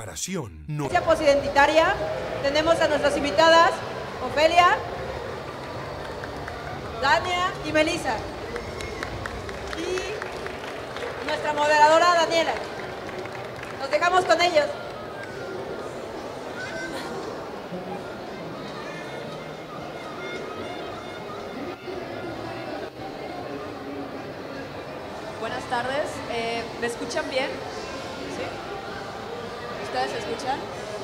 preparación. No. Posidentitaria, tenemos a nuestras invitadas, Ofelia, Dania y Melissa. Y nuestra moderadora, Daniela. Nos dejamos con ellos. Buenas tardes, ¿me escuchan bien? ¿Sí? ¿Ustedes se escuchan?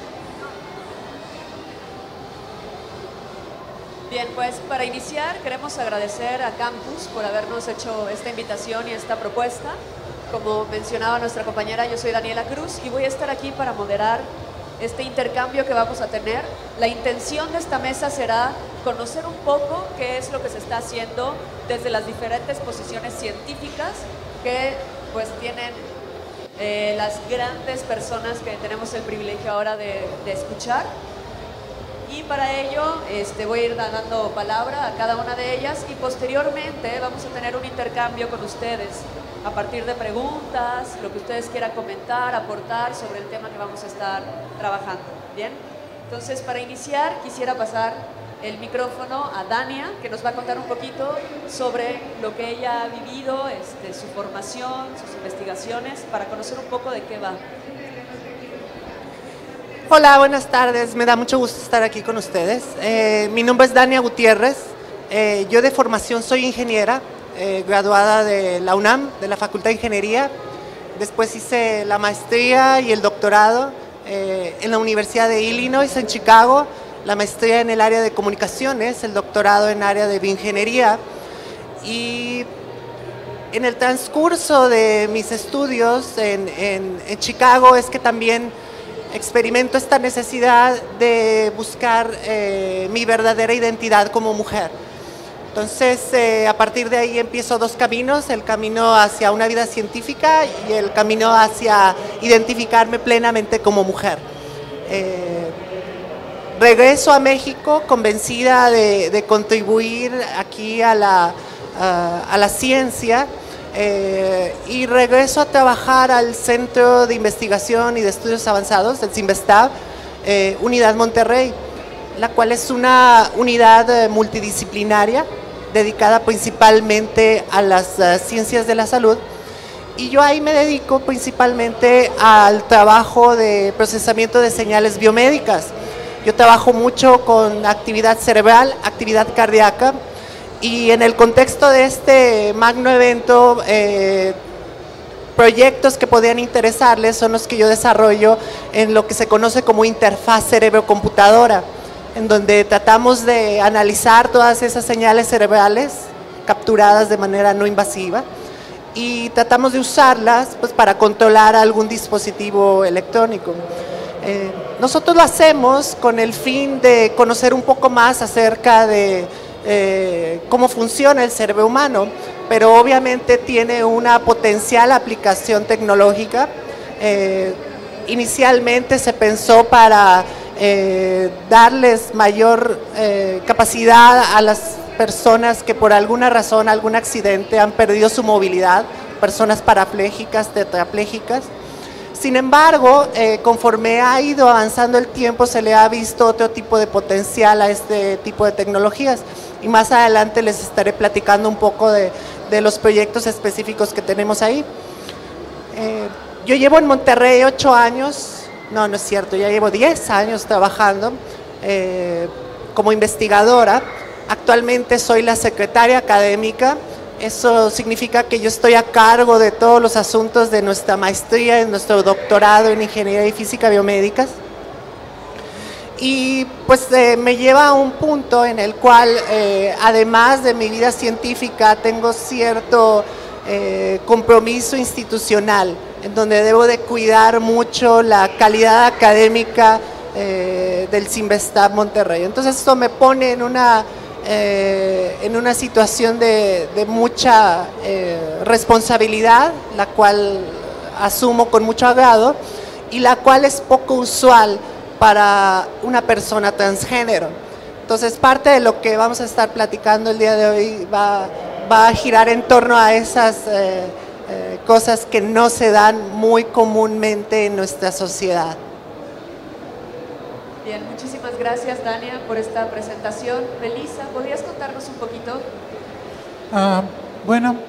Bien, pues para iniciar queremos agradecer a Campus por habernos hecho esta invitación y esta propuesta. Como mencionaba nuestra compañera, yo soy Daniela Cruz y voy a estar aquí para moderar este intercambio que vamos a tener. La intención de esta mesa será conocer un poco qué es lo que se está haciendo desde las diferentes posiciones científicas que pues tienen las grandes personas que tenemos el privilegio ahora de escuchar. Y para ello voy a ir dando palabra a cada una de ellas y posteriormente vamos a tener un intercambio con ustedes a partir de preguntas, lo que ustedes quieran comentar, aportar sobre el tema que vamos a estar trabajando. ¿Bien? Entonces, para iniciar, quisiera pasar el micrófono a Dania, que nos va a contar un poquito sobre lo que ella ha vivido, su formación, sus investigaciones, para conocer un poco de qué va. Hola, buenas tardes. Me da mucho gusto estar aquí con ustedes. Mi nombre es Dania Gutiérrez. Yo de formación soy ingeniera, graduada de la UNAM, de la Facultad de Ingeniería. Después hice la maestría y el doctorado en la Universidad de Illinois, en Chicago. La maestría en el área de comunicaciones, el doctorado en área de bioingeniería. Y en el transcurso de mis estudios en Chicago es que también experimento esta necesidad de buscar mi verdadera identidad como mujer. Entonces, a partir de ahí empiezo dos caminos, el camino hacia una vida científica y el camino hacia identificarme plenamente como mujer. Regreso a México convencida de contribuir aquí a la ciencia y regreso a trabajar al Centro de Investigación y de Estudios Avanzados, el CINVESTAB, Unidad Monterrey, la cual es una unidad multidisciplinaria dedicada principalmente a las ciencias de la salud. Y yo ahí me dedico principalmente al trabajo de procesamiento de señales biomédicas. Yo trabajo mucho con actividad cerebral, actividad cardíaca, y en el contexto de este magno evento, proyectos que podrían interesarles son los que yo desarrollo en lo que se conoce como interfaz cerebro-computadora, en donde tratamos de analizar todas esas señales cerebrales capturadas de manera no invasiva y tratamos de usarlas pues, para controlar algún dispositivo electrónico. Nosotros lo hacemos con el fin de conocer un poco más acerca de cómo funciona el cerebro humano, pero obviamente tiene una potencial aplicación tecnológica. Inicialmente se pensó para darles mayor capacidad a las personas que por alguna razón, algún accidente han perdido su movilidad, personas parapléjicas, tetraplégicas. Sin embargo, conforme ha ido avanzando el tiempo, se le ha visto otro tipo de potencial a este tipo de tecnologías. Y más adelante les estaré platicando un poco de los proyectos específicos que tenemos ahí. Yo llevo en Monterrey 8 años, no es cierto, ya llevo 10 años trabajando como investigadora. Actualmente soy la secretaria académica. Eso significa que yo estoy a cargo de todos los asuntos de nuestra maestría, de nuestro doctorado en Ingeniería y Física Biomédicas. Y pues me lleva a un punto en el cual, además de mi vida científica, tengo cierto compromiso institucional, en donde debo de cuidar mucho la calidad académica del CINVESTAB Monterrey. Entonces esto me pone en una situación de mucha responsabilidad, la cual asumo con mucho agrado y la cual es poco usual para una persona transgénero. Entonces parte de lo que vamos a estar platicando el día de hoy va a girar en torno a esas cosas que no se dan muy comúnmente en nuestra sociedad. Bien, muchísimas gracias, Dania, por esta presentación. Melissa, ¿podrías contarnos un poquito? Bueno,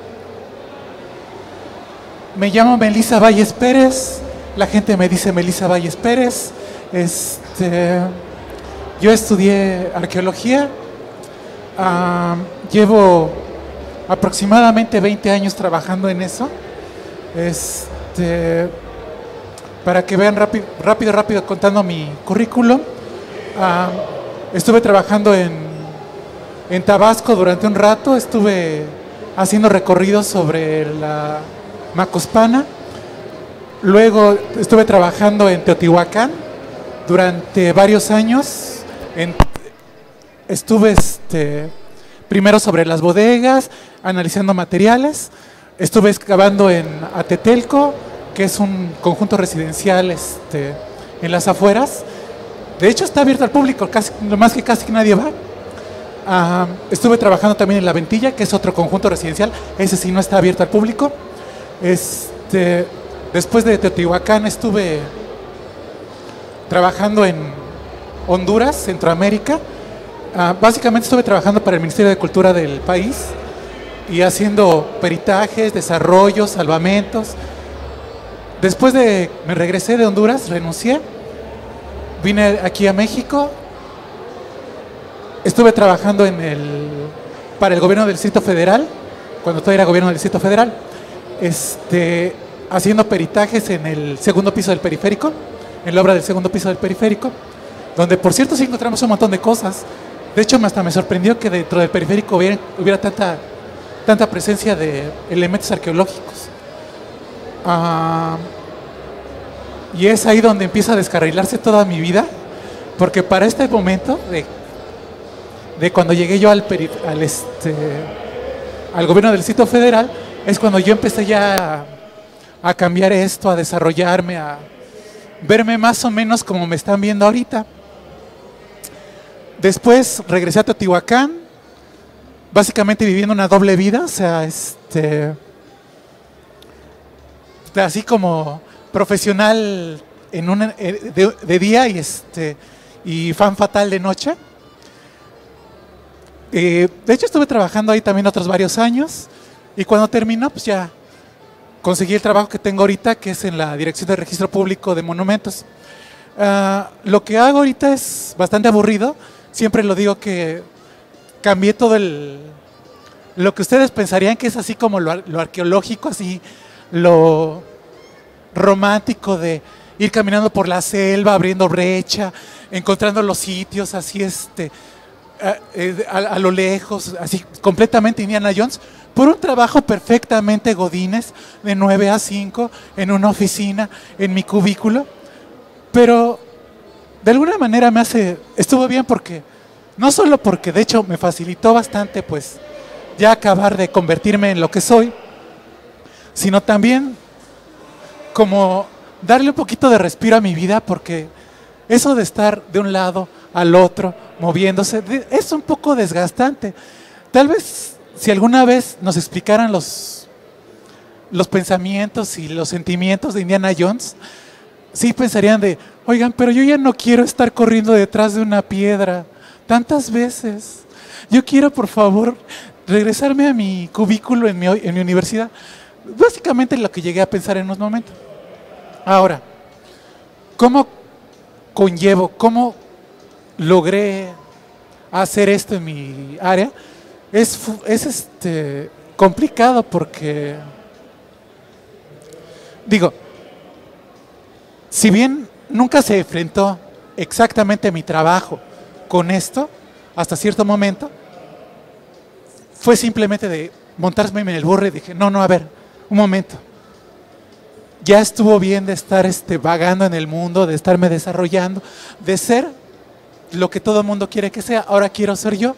me llamo Melissa Valles Pérez, la gente me dice Melissa Valles Pérez. Yo estudié arqueología, llevo aproximadamente 20 años trabajando en eso. Para que vean rápido contando mi currículum, estuve trabajando en Tabasco durante un rato, estuve haciendo recorridos sobre la Macuspana, luego estuve trabajando en Teotihuacán durante varios años, estuve primero sobre las bodegas, analizando materiales, estuve excavando en Atetelco, que es un conjunto residencial en las afueras. De hecho está abierto al público, más que casi nadie va. Estuve trabajando también en La Ventilla, que es otro conjunto residencial, ese sí no está abierto al público. Después de Teotihuacán estuve trabajando en Honduras, Centroamérica. Básicamente estuve trabajando para el Ministerio de Cultura del país y haciendo peritajes, desarrollos, salvamentos. Después me regresé de Honduras, renuncié, vine aquí a México, estuve trabajando para el gobierno del Distrito Federal, cuando todavía era gobierno del Distrito Federal, haciendo peritajes en el segundo piso del periférico, en la obra del segundo piso del periférico, donde por cierto sí encontramos un montón de cosas. De hecho hasta me sorprendió que dentro del periférico hubiera tanta presencia de elementos arqueológicos. Y es ahí donde empieza a descarrilarse toda mi vida, porque para este momento de cuando llegué yo al gobierno del Distrito Federal, es cuando yo empecé ya a cambiar esto, a desarrollarme, a verme más o menos como me están viendo ahorita. Después regresé a Teotihuacán, básicamente viviendo una doble vida, o sea, así como profesional de día y fan fatal de noche. De hecho estuve trabajando ahí también otros varios años y cuando terminó pues ya conseguí el trabajo que tengo ahorita, que es en la Dirección de Registro Público de Monumentos. Lo que hago ahorita es bastante aburrido, siempre lo digo que cambié todo lo que ustedes pensarían que es así como lo arqueológico, así lo romántico de ir caminando por la selva, abriendo brecha, encontrando los sitios así a lo lejos, así completamente Indiana Jones, por un trabajo perfectamente godínez de 9 a 5 en una oficina, en mi cubículo, pero de alguna manera estuvo bien porque, no solo porque de hecho me facilitó bastante pues ya acabar de convertirme en lo que soy, sino también como darle un poquito de respiro a mi vida, porque eso de estar de un lado al otro, moviéndose, es un poco desgastante. Tal vez si alguna vez nos explicaran los pensamientos y los sentimientos de Indiana Jones, sí pensarían oigan, pero yo ya no quiero estar corriendo detrás de una piedra tantas veces. Yo quiero, por favor, regresarme a mi cubículo en mi universidad. Básicamente lo que llegué a pensar en unos momentos. Ahora, ¿cómo logré hacer esto en mi área? Es complicado porque, digo, si bien nunca se enfrentó exactamente mi trabajo con esto, hasta cierto momento, fue simplemente de montarme en el burro y dije, no, a ver, un momento. Ya estuvo bien de estar vagando en el mundo, de estarme desarrollando, de ser lo que todo el mundo quiere que sea, ahora quiero ser yo.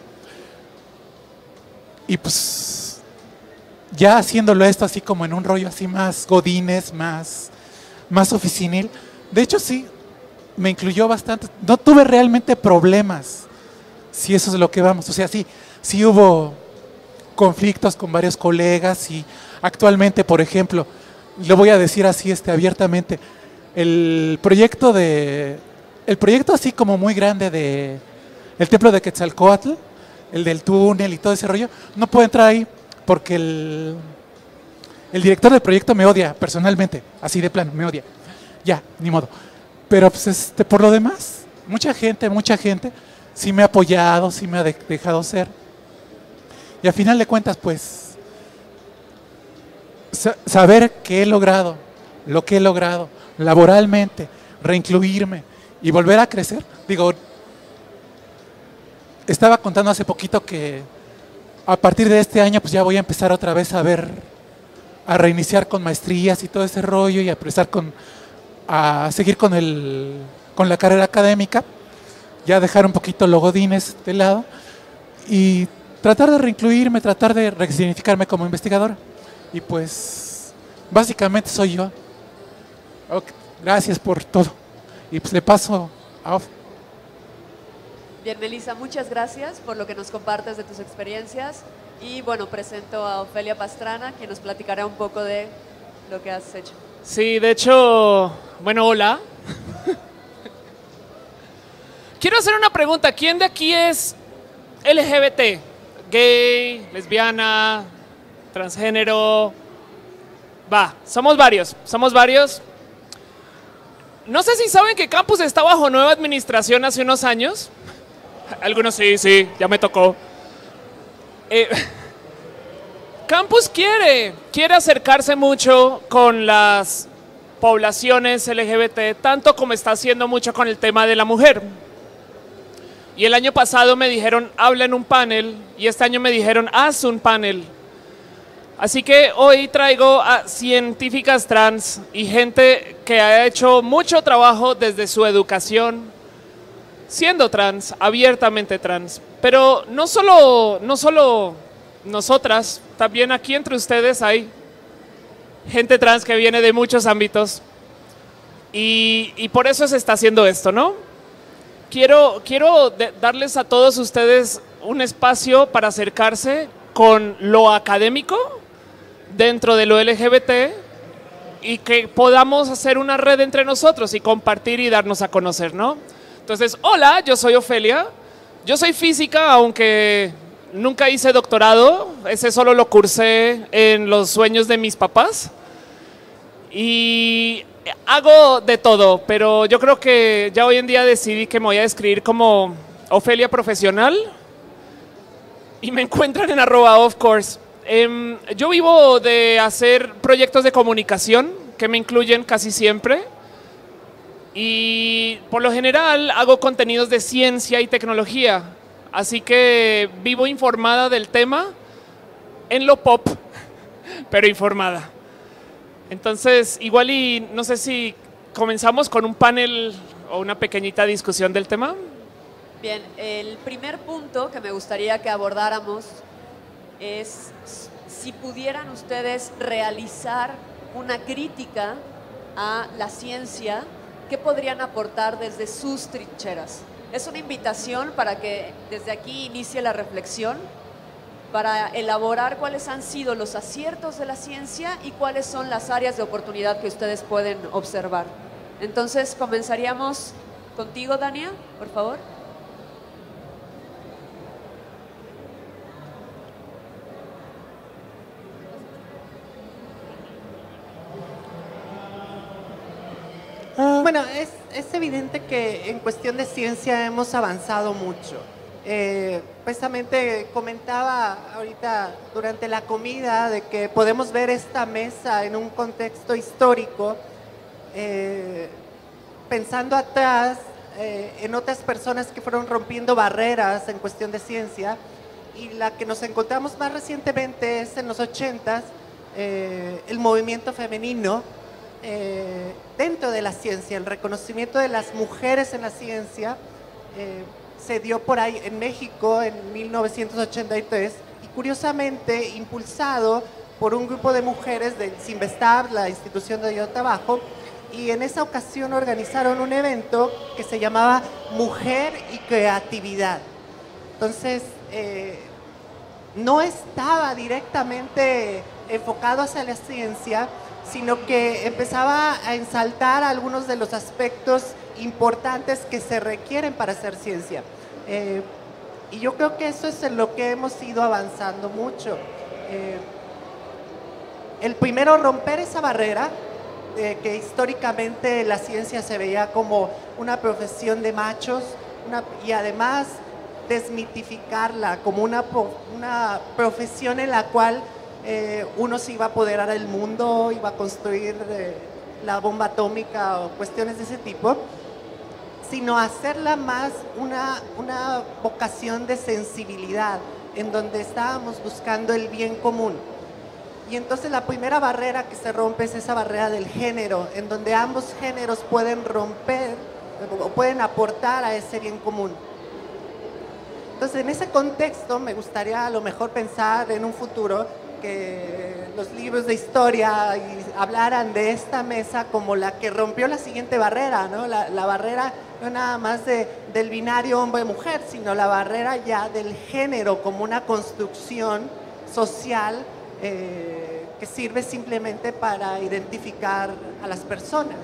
Y pues, ya haciéndolo esto así como en un rollo así más godínez, más oficinil, de hecho sí, me incluyó bastante, no tuve realmente problemas, si eso es lo que vamos, o sea, sí hubo conflictos con varios colegas y actualmente, por ejemplo, lo voy a decir así abiertamente, el proyecto de el proyecto así como muy grande de el templo de Quetzalcóatl, el del túnel y todo ese rollo, no puedo entrar ahí porque el director del proyecto me odia personalmente, así de plano, me odia. Ya, ni modo. Pero pues por lo demás, mucha gente sí me ha apoyado, sí me ha dejado ser. Y a final de cuentas, pues, saber que he logrado, lo que he logrado laboralmente, reincluirme y volver a crecer. Digo, estaba contando hace poquito que a partir de este año pues ya voy a empezar otra vez a reiniciar con maestrías y todo ese rollo y a seguir con la carrera académica, ya dejar un poquito los godines de lado y tratar de reincluirme, tratar de resignificarme como investigadora. Y pues básicamente soy yo. Okay, gracias por todo. Y pues le paso a Of. Bien, Melissa, muchas gracias por lo que nos compartes de tus experiencias. Y bueno, presento a Ofelia Pastrana, quien nos platicará un poco de lo que has hecho. Sí, de hecho, bueno, hola. Quiero hacer una pregunta. ¿Quién de aquí es LGBT? Gay, lesbiana, transgénero. Va, somos varios. No sé si saben que Campus está bajo nueva administración hace unos años. Algunos sí, ya me tocó. Campus quiere acercarse mucho con las poblaciones LGBT, tanto como está haciendo mucho con el tema de la mujer. Y el año pasado me dijeron, habla en un panel, y este año me dijeron, haz un panel. Así que hoy traigo a científicas trans y gente que ha hecho mucho trabajo desde su educación, siendo trans, abiertamente trans. Pero no solo nosotras, también aquí entre ustedes hay gente trans que viene de muchos ámbitos. Y por eso se está haciendo esto, ¿no? Quiero darles a todos ustedes un espacio para acercarse con lo académico dentro de lo LGBT y que podamos hacer una red entre nosotros y compartir y darnos a conocer, ¿no? Entonces, hola, yo soy Ofelia, yo soy física, aunque nunca hice doctorado, ese solo lo cursé en los sueños de mis papás y hago de todo, pero yo creo que ya hoy en día decidí que me voy a describir como Ofelia profesional y me encuentran en @ofcourse. Yo vivo de hacer proyectos de comunicación que me incluyen casi siempre y por lo general hago contenidos de ciencia y tecnología, así que vivo informada del tema en lo pop, pero informada. Entonces, igual y no sé si comenzamos con un panel o una pequeñita discusión del tema. Bien, el primer punto que me gustaría que abordáramos es si pudieran ustedes realizar una crítica a la ciencia, ¿qué podrían aportar desde sus trincheras? Es una invitación para que desde aquí inicie la reflexión, para elaborar cuáles han sido los aciertos de la ciencia y cuáles son las áreas de oportunidad que ustedes pueden observar. Entonces, comenzaríamos contigo, Dania, por favor. Bueno, es evidente que en cuestión de ciencia hemos avanzado mucho. Precisamente comentaba ahorita durante la comida de que podemos ver esta mesa en un contexto histórico, pensando atrás en otras personas que fueron rompiendo barreras en cuestión de ciencia, y la que nos encontramos más recientemente es en los 80s, el movimiento femenino dentro de la ciencia, el reconocimiento de las mujeres en la ciencia. Se dio por ahí en México en 1983 y curiosamente impulsado por un grupo de mujeres del CIMBESTAB, la institución donde yo trabajo, y en esa ocasión organizaron un evento que se llamaba Mujer y Creatividad. Entonces, no estaba directamente enfocado hacia la ciencia, sino que empezaba a ensaltar algunos de los aspectos importantes que se requieren para hacer ciencia. Y yo creo que eso es en lo que hemos ido avanzando mucho. El primero, romper esa barrera, que históricamente la ciencia se veía como una profesión de machos, y además desmitificarla como una profesión en la cual uno se iba a apoderar del mundo, iba a construir la bomba atómica o cuestiones de ese tipo, sino hacerla más una vocación de sensibilidad, en donde estábamos buscando el bien común. Y entonces la primera barrera que se rompe es esa barrera del género, en donde ambos géneros pueden romper o pueden aportar a ese bien común. Entonces, en ese contexto me gustaría a lo mejor pensar en un futuro que los libros de historia hablaran de esta mesa como la que rompió la siguiente barrera, ¿no? La barrera no nada más del binario hombre-mujer, sino la barrera ya del género como una construcción social que sirve simplemente para identificar a las personas.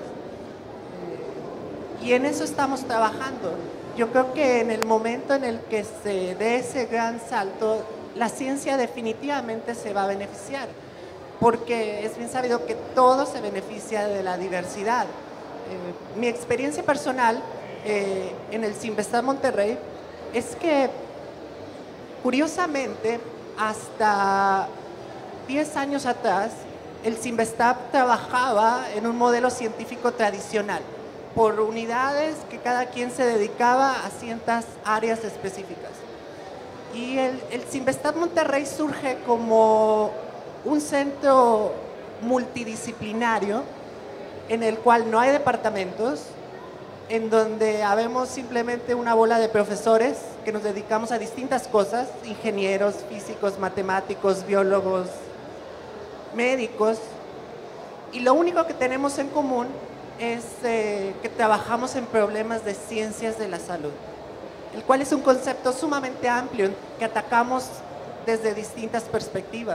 Y en eso estamos trabajando. Yo creo que en el momento en el que se dé ese gran salto, la ciencia definitivamente se va a beneficiar, porque es bien sabido que todo se beneficia de la diversidad. Mi experiencia personal en el Cinvestav Monterrey es que, curiosamente, hasta 10 años atrás, el Cinvestav trabajaba en un modelo científico tradicional, por unidades que cada quien se dedicaba a ciertas áreas específicas. Y el Cinvestav Monterrey surge como un centro multidisciplinario en el cual no hay departamentos, en donde habemos simplemente una bola de profesores que nos dedicamos a distintas cosas, ingenieros, físicos, matemáticos, biólogos, médicos, y lo único que tenemos en común es que trabajamos en problemas de ciencias de la salud, el cual es un concepto sumamente amplio que atacamos desde distintas perspectivas.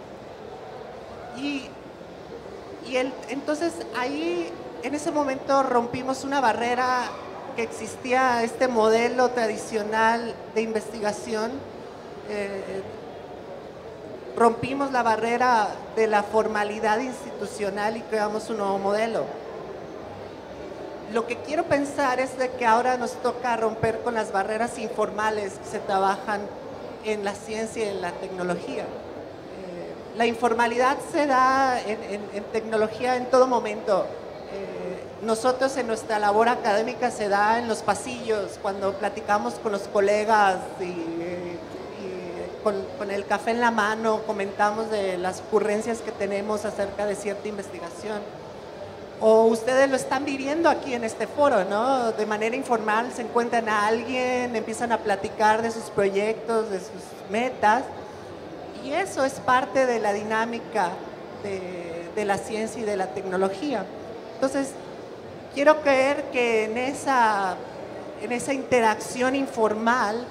Entonces ahí, en ese momento, rompimos una barrera que existía, este modelo tradicional de investigación. Rompimos la barrera de la formalidad institucional y creamos un nuevo modelo. Lo que quiero pensar es de que ahora nos toca romper con las barreras informales que se trabajan en la ciencia y en la tecnología. La informalidad se da en tecnología en todo momento. Nosotros en nuestra labor académica se da en los pasillos, cuando platicamos con los colegas y con el café en la mano, comentamos de las ocurrencias que tenemos acerca de cierta investigación. O ustedes lo están viviendo aquí en este foro, ¿no? De manera informal se encuentran a alguien, empiezan a platicar de sus proyectos, de sus metas, y eso es parte de la dinámica de la ciencia y de la tecnología. Entonces, quiero creer que en esa interacción informal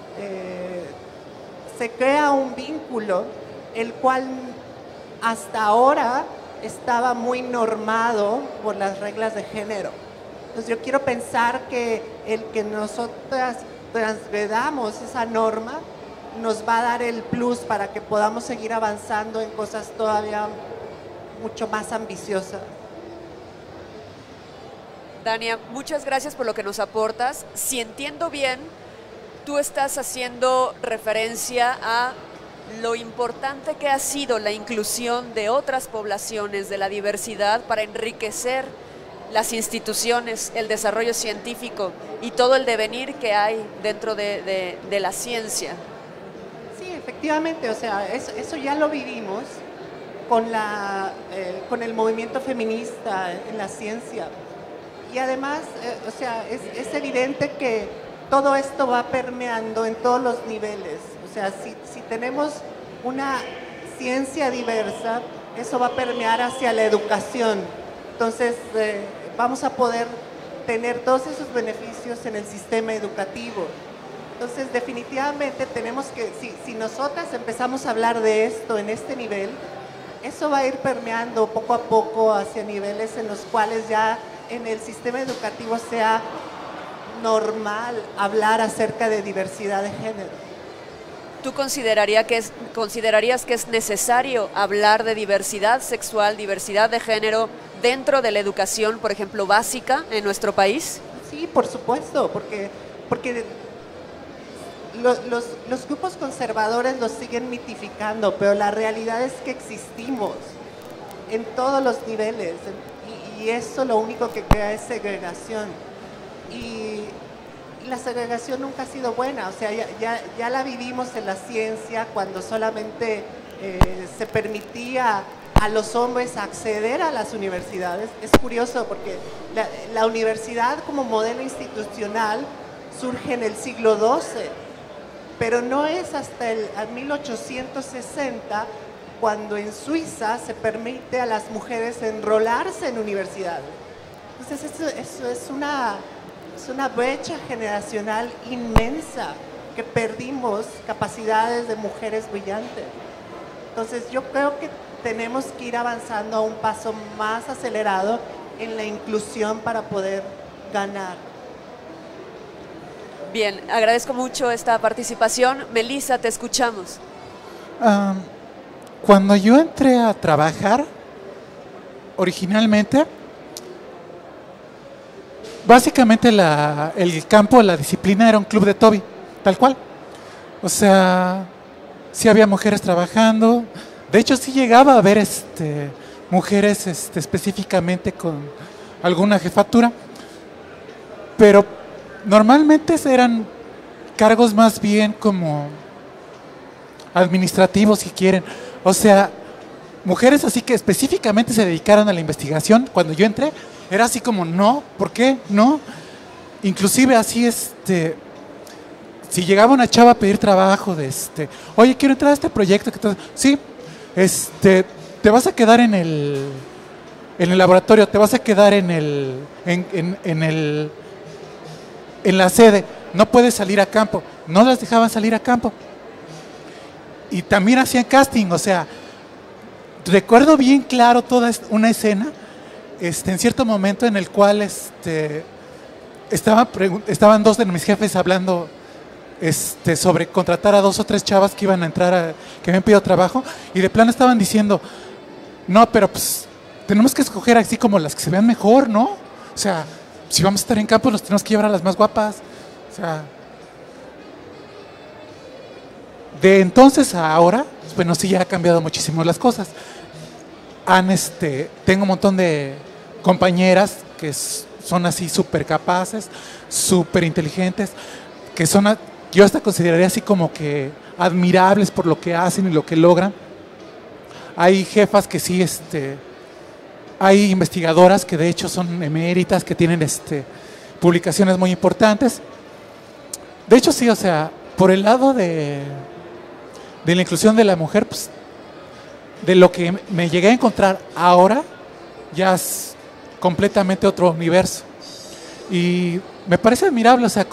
se crea un vínculo, el cual hasta ahora estaba muy normado por las reglas de género. Entonces yo quiero pensar que el que nosotras transgredamos esa norma nos va a dar el plus para que podamos seguir avanzando en cosas todavía mucho más ambiciosas. Dania, muchas gracias por lo que nos aportas. Si entiendo bien, tú estás haciendo referencia a lo importante que ha sido la inclusión de otras poblaciones, de la diversidad, para enriquecer las instituciones, el desarrollo científico y todo el devenir que hay dentro de la ciencia. Sí, efectivamente, o sea, eso ya lo vivimos con el movimiento feminista en la ciencia. Y además, o sea, es evidente que todo esto va permeando en todos los niveles. O sea, si tenemos una ciencia diversa, eso va a permear hacia la educación. Entonces, vamos a poder tener todos esos beneficios en el sistema educativo. Entonces, definitivamente tenemos que, si nosotras empezamos a hablar de esto en este nivel, eso va a ir permeando poco a poco hacia niveles en los cuales ya en el sistema educativo sea normal hablar acerca de diversidad de género. ¿Tú considerarías que es necesario hablar de diversidad sexual, diversidad de género dentro de la educación, por ejemplo, básica en nuestro país? Sí, por supuesto, porque los grupos conservadores los siguen mitificando, pero la realidad es que existimos en todos los niveles y eso lo único que crea es segregación. Y la segregación nunca ha sido buena, o sea, ya la vivimos en la ciencia cuando solamente se permitía a los hombres acceder a las universidades. Es curioso porque la universidad como modelo institucional surge en el siglo XII, pero no es hasta el 1860 cuando en Suiza se permite a las mujeres enrolarse en universidades. Entonces eso es una brecha generacional inmensa que perdimos capacidades de mujeres brillantes. Entonces yo creo que tenemos que ir avanzando a un paso más acelerado en la inclusión para poder ganar. Bien, agradezco mucho esta participación. Melissa, te escuchamos. Cuando yo entré a trabajar, originalmente, básicamente el campo, la disciplina era un club de Toby, tal cual. O sea, sí había mujeres trabajando. De hecho, sí llegaba a haber mujeres específicamente con alguna jefatura, pero normalmente eran cargos más bien como administrativos, si quieren. O sea, mujeres así que específicamente se dedicaron a la investigación. Cuando yo entré, era así como, no, ¿por qué? No. Inclusive así, si llegaba una chava a pedir trabajo oye, quiero entrar a este proyecto, sí, te vas a quedar en el laboratorio, te vas a quedar en la sede, no puedes salir a campo. No las dejaban salir a campo. Y también hacían casting, o sea, recuerdo bien claro toda una escena, en cierto momento en el cual estaban dos de mis jefes hablando sobre contratar a 2 o 3 chavas que iban a entrar, que habían pedido trabajo, y de plano estaban diciendo, no, pero pues tenemos que escoger así como las que se vean mejor, ¿no? O sea, si vamos a estar en campo, nos tenemos que llevar a las más guapas. O sea, de entonces a ahora, bueno, sí ya ha cambiado muchísimo las cosas. Tengo un montón de compañeras que son así súper capaces, súper inteligentes, que yo hasta consideraría así como que admirables por lo que hacen y lo que logran. Hay jefas que sí, hay investigadoras que de hecho son eméritas, que tienen publicaciones muy importantes. De hecho sí, o sea, por el lado de la inclusión de la mujer, pues, de lo que me llegué a encontrar ahora, ya es completamente otro universo. Y me parece admirable, o sea,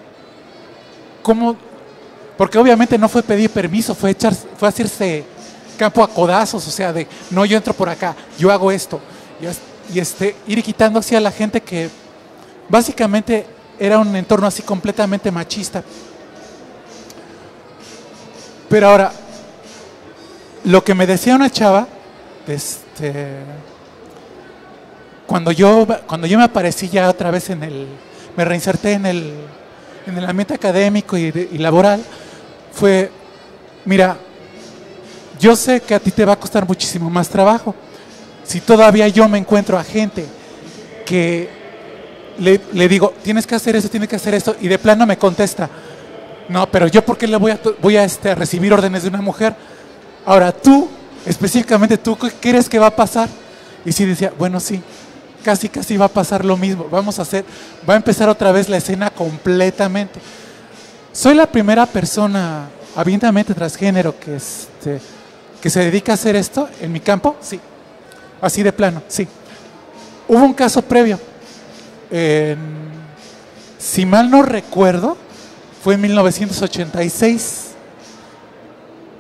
porque obviamente no fue pedir permiso, fue hacerse campo a codazos, o sea, no, yo entro por acá, yo hago esto, y ir quitando así a la gente que básicamente era un entorno así completamente machista. Pero ahora, lo que me decía una chava, cuando yo me aparecí ya otra vez me reinserté en el ambiente académico y laboral, fue, mira, yo sé que a ti te va a costar muchísimo más trabajo. Si todavía yo me encuentro a gente que le digo, tienes que hacer esto, y de plano me contesta, no, pero yo ¿por qué le voy a recibir órdenes de una mujer? Ahora tú, específicamente tú, ¿qué crees que va a pasar? Y sí decía, bueno, sí, casi va a pasar lo mismo. Va a empezar otra vez la escena completamente. Soy la primera persona abiertamente transgénero que se dedica a hacer esto en mi campo, sí. Así de plano, sí. Hubo un caso previo. Si mal no recuerdo, fue en 1986.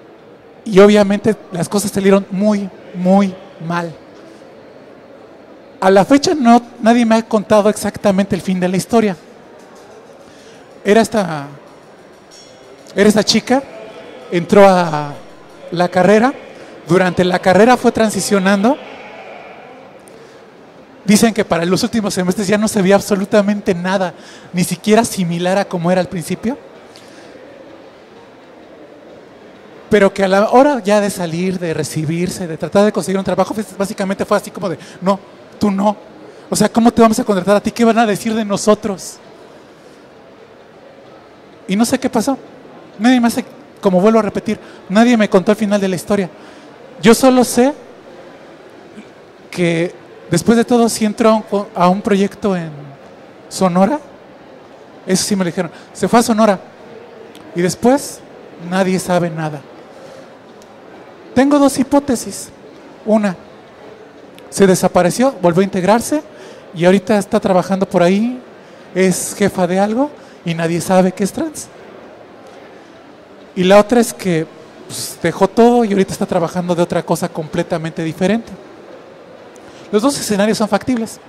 Y obviamente las cosas salieron muy, muy mal. A la fecha nadie me ha contado exactamente el fin de la historia. Era esta chica, entró a la carrera, durante la carrera fue transicionando. Dicen que para los últimos semestres ya no se veía absolutamente nada, ni siquiera similar a como era al principio. Pero que a la hora ya de salir, de recibirse, de tratar de conseguir un trabajo, básicamente fue así como de, no, tú no. O sea, ¿cómo te vamos a contratar a ti? ¿Qué van a decir de nosotros? Y no sé qué pasó. Nadie me hace, como vuelvo a repetir, nadie me contó el final de la historia. Yo solo sé que después de todo sí entró a un proyecto en Sonora. Eso sí me lo dijeron. Se fue a Sonora. Y después nadie sabe nada. Tengo dos hipótesis. Una, se desapareció, volvió a integrarse y ahorita está trabajando por ahí, es jefa de algo y nadie sabe que es trans. Y la otra es que pues, dejó todo y ahorita está trabajando de otra cosa completamente diferente. Los dos escenarios son factibles.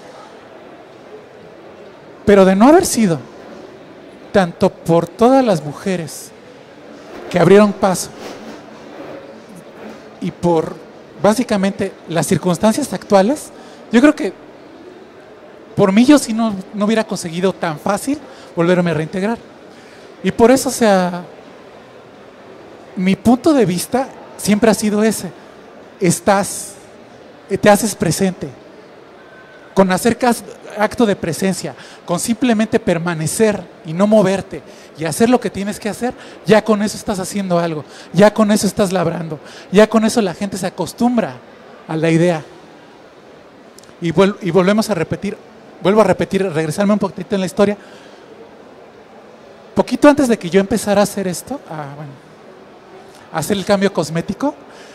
Pero de no haber sido tanto por todas las mujeres que abrieron paso y por básicamente las circunstancias actuales, yo creo que por mí yo sí no hubiera conseguido tan fácil volverme a reintegrar. Y por eso, o sea, mi punto de vista siempre ha sido ese. Te haces presente. Con hacer acto de presencia, con simplemente permanecer y no moverte y hacer lo que tienes que hacer, ya con eso estás haciendo algo, ya con eso estás labrando, ya con eso la gente se acostumbra a la idea. Y volvemos a repetir, regresarme un poquito en la historia. Poquito antes de que yo empezara a hacer esto, a hacer el cambio cosmético,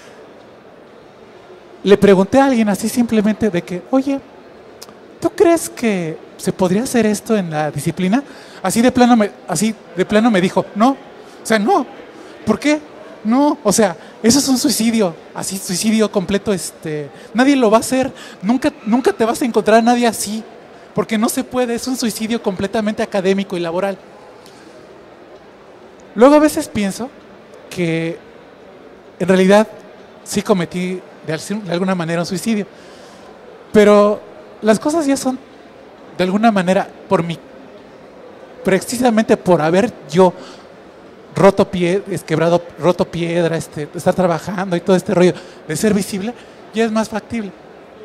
le pregunté a alguien así simplemente de que, oye, ¿tú crees que se podría hacer esto en la disciplina? Así de plano me dijo, no, o sea, no, ¿por qué? No, o sea, eso es un suicidio, así suicidio completo, nadie lo va a hacer, nunca te vas a encontrar a nadie así, porque no se puede, es un suicidio completamente académico y laboral. Luego a veces pienso que en realidad sí cometí de alguna manera un suicidio, pero las cosas ya son de alguna manera precisamente por haber yo roto piedra, estar trabajando y todo este rollo de ser visible, ya es más factible.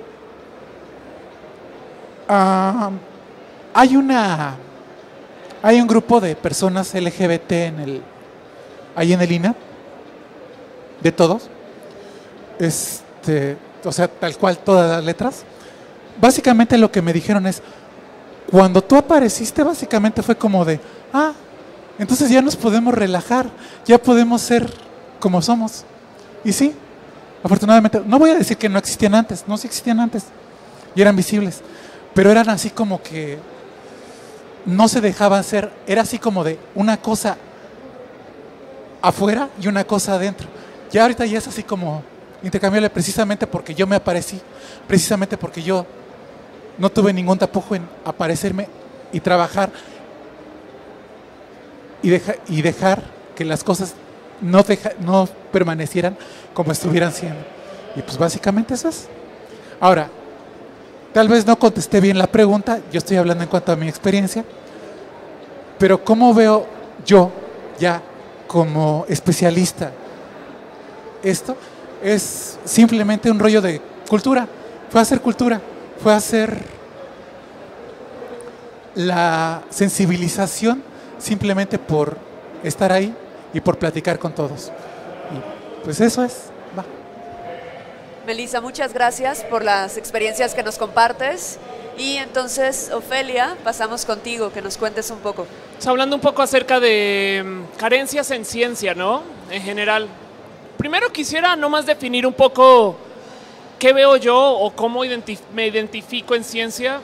Hay un grupo de personas LGBT ahí en el INA, de todos, o sea, tal cual todas las letras. Básicamente lo que me dijeron es, cuando tú apareciste, básicamente fue como de, entonces ya nos podemos relajar, ya podemos ser como somos. Y sí, afortunadamente, no voy a decir que no existían antes, no, sí existían antes, y eran visibles, pero eran así como que no se dejaban ser, era así como de una cosa afuera y una cosa adentro. Ya ahorita ya es así como intercambiable, precisamente porque yo me aparecí, precisamente porque yo no tuve ningún tapujo en aparecerme y trabajar y dejar que las cosas no permanecieran como estuvieran siendo. Y pues básicamente eso es. Ahora, tal vez no contesté bien la pregunta, yo estoy hablando en cuanto a mi experiencia, pero ¿cómo veo yo ya como especialista esto? Es simplemente un rollo de cultura, fue hacer cultura, fue hacer la sensibilización simplemente por estar ahí y por platicar con todos. Y pues eso es. Va. Melissa, muchas gracias por las experiencias que nos compartes. Y entonces, Ofelia, pasamos contigo, que nos cuentes un poco. Hablando un poco acerca de carencias en ciencia, ¿no? En general. Primero quisiera nomás definir un poco qué veo yo o cómo me identifico en ciencia.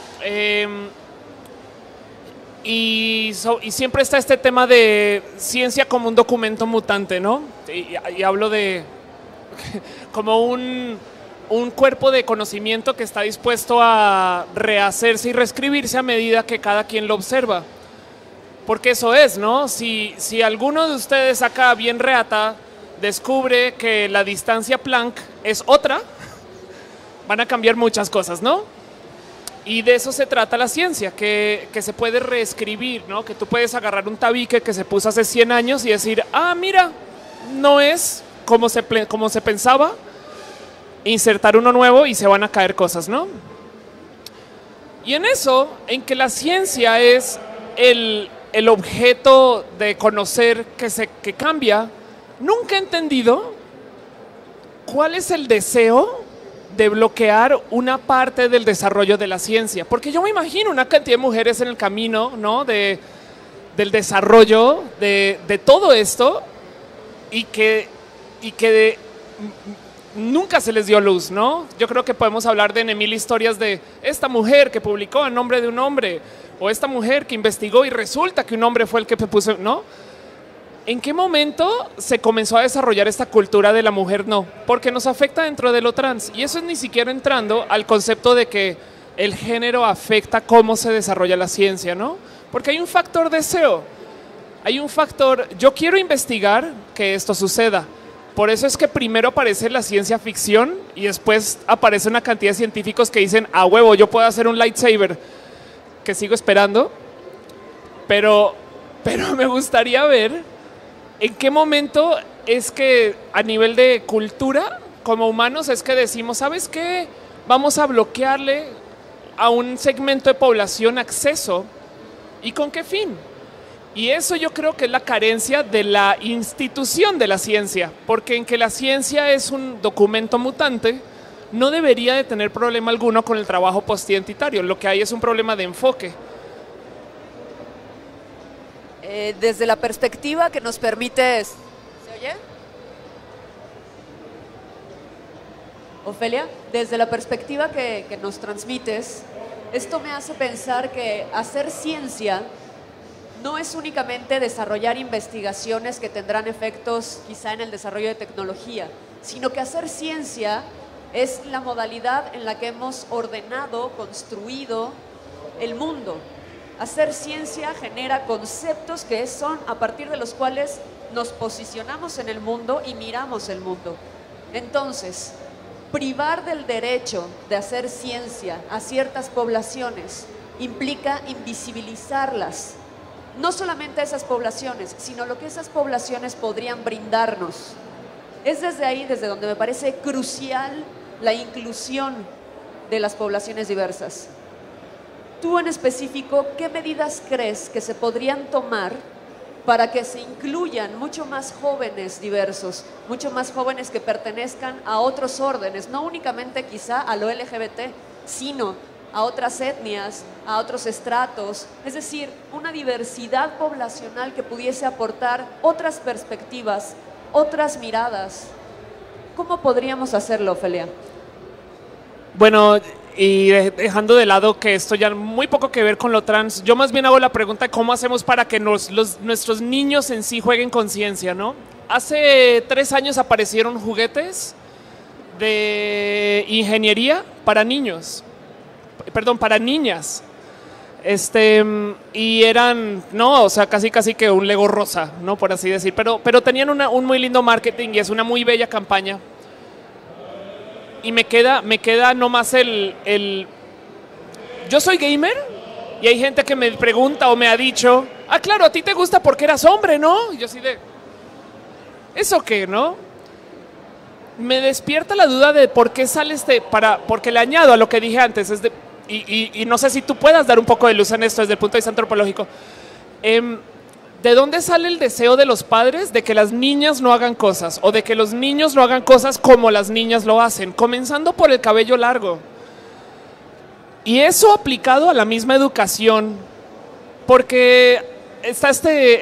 Y siempre está este tema de ciencia como un documento mutante, ¿no? Y hablo de como un cuerpo de conocimiento que está dispuesto a rehacerse y reescribirse a medida que cada quien lo observa. Porque eso es, ¿no? Si alguno de ustedes acá bien reata descubre que la distancia Planck es otra, van a cambiar muchas cosas, ¿no? Y de eso se trata la ciencia, que se puede reescribir, ¿no? Que tú puedes agarrar un tabique que se puso hace 100 años y decir, ah, mira, no es como se pensaba, insertar uno nuevo y se van a caer cosas, ¿no? Y en eso, en que la ciencia es el objeto de conocer que cambia, nunca he entendido cuál es el deseo de bloquear una parte del desarrollo de la ciencia. Porque yo me imagino una cantidad de mujeres en el camino, ¿no? del desarrollo de todo esto y que nunca se les dio luz, ¿no? Yo creo que podemos hablar de 1000 historias de esta mujer que publicó en nombre de un hombre, o esta mujer que investigó y resulta que un hombre fue el que puso, ¿no? ¿En qué momento se comenzó a desarrollar esta cultura de la mujer no? Porque nos afecta dentro de lo trans. Y eso es ni siquiera entrando al concepto de que el género afecta cómo se desarrolla la ciencia, ¿no? Porque hay un factor deseo. Hay un factor, yo quiero investigar que esto suceda. Por eso es que primero aparece la ciencia ficción y después aparece una cantidad de científicos que dicen, a huevo, yo puedo hacer un lightsaber, que sigo esperando. Pero me gustaría ver en qué momento es que a nivel de cultura, como humanos, es que decimos, ¿sabes qué? Vamos a bloquearle a un segmento de población acceso. ¿Y con qué fin? Y eso yo creo que es la carencia de la institución de la ciencia, porque en que la ciencia es un documento mutante, no debería de tener problema alguno con el trabajo postidentitario. Lo que hay es un problema de enfoque. Desde la perspectiva que nos permite... ¿Se oye? Ofelia, desde la perspectiva que nos transmites, esto me hace pensar que hacer ciencia no es únicamente desarrollar investigaciones que tendrán efectos quizá en el desarrollo de tecnología, sino que hacer ciencia es la modalidad en la que hemos ordenado, construido el mundo. Hacer ciencia genera conceptos que son a partir de los cuales nos posicionamos en el mundo y miramos el mundo. Entonces, privar del derecho de hacer ciencia a ciertas poblaciones implica invisibilizarlas. No solamente a esas poblaciones, sino lo que esas poblaciones podrían brindarnos. Es desde ahí, desde donde me parece crucial la inclusión de las poblaciones diversas. Tú en específico, ¿qué medidas crees que se podrían tomar para que se incluyan mucho más jóvenes diversos, mucho más jóvenes que pertenezcan a otros órdenes, no únicamente quizá a lo LGBT, sino a otras etnias, a otros estratos, es decir, una diversidad poblacional que pudiese aportar otras perspectivas, otras miradas? ¿Cómo podríamos hacerlo, Ofelia? Bueno, y dejando de lado que esto ya muy poco que ver con lo trans, yo más bien hago la pregunta de cómo hacemos para que nuestros niños en sí jueguen conciencia, ¿no? Hace 3 años aparecieron juguetes de ingeniería para niños, perdón, para niñas. Y eran, no, o sea, casi que un Lego rosa, ¿no? Por así decir, pero tenían un muy lindo marketing y es una muy bella campaña. Y me queda nomás yo soy gamer y hay gente que me pregunta o me ha dicho, ah, claro, a ti te gusta porque eras hombre, ¿no? Y yo así de, ¿eso qué, no? Me despierta la duda de por qué sale porque le añado a lo que dije antes, y no sé si tú puedas dar un poco de luz en esto desde el punto de vista antropológico. ¿De dónde sale el deseo de los padres de que las niñas no hagan cosas o de que los niños no hagan cosas como las niñas lo hacen? Comenzando por el cabello largo. Y eso aplicado a la misma educación, porque está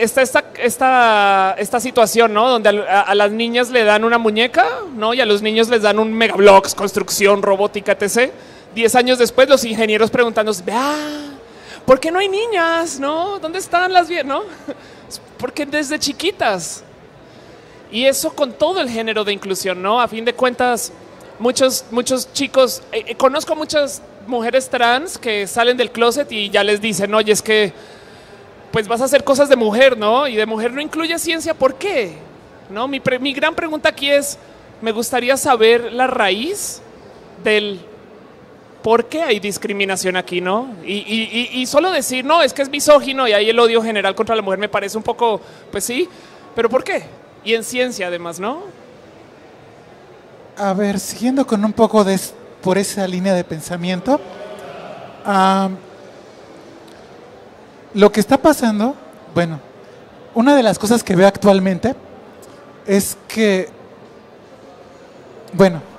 esta situación, ¿no? Donde a las niñas le dan una muñeca, ¿no? Y a los niños les dan un megablocks, construcción, robótica, etc. 10 años después, los ingenieros preguntándose, ¿por qué no hay niñas? ¿No? ¿Dónde están las viejas? ¿No? Porque desde chiquitas. Y eso con todo el género de inclusión, ¿no? A fin de cuentas, muchos chicos, conozco muchas mujeres trans que salen del closet y ya les dicen, oye, es que pues vas a hacer cosas de mujer, ¿no? Y de mujer no incluye ciencia, ¿por qué? ¿No? Mi gran pregunta aquí es, me gustaría saber la raíz del por qué hay discriminación aquí, ¿no? Y solo decir, no, es que es misógino y hay el odio general contra la mujer me parece un poco, pues sí, pero ¿por qué? Y en ciencia además, ¿no? A ver, siguiendo con un poco por esa línea de pensamiento, lo que está pasando, bueno, una de las cosas que veo actualmente es que, bueno,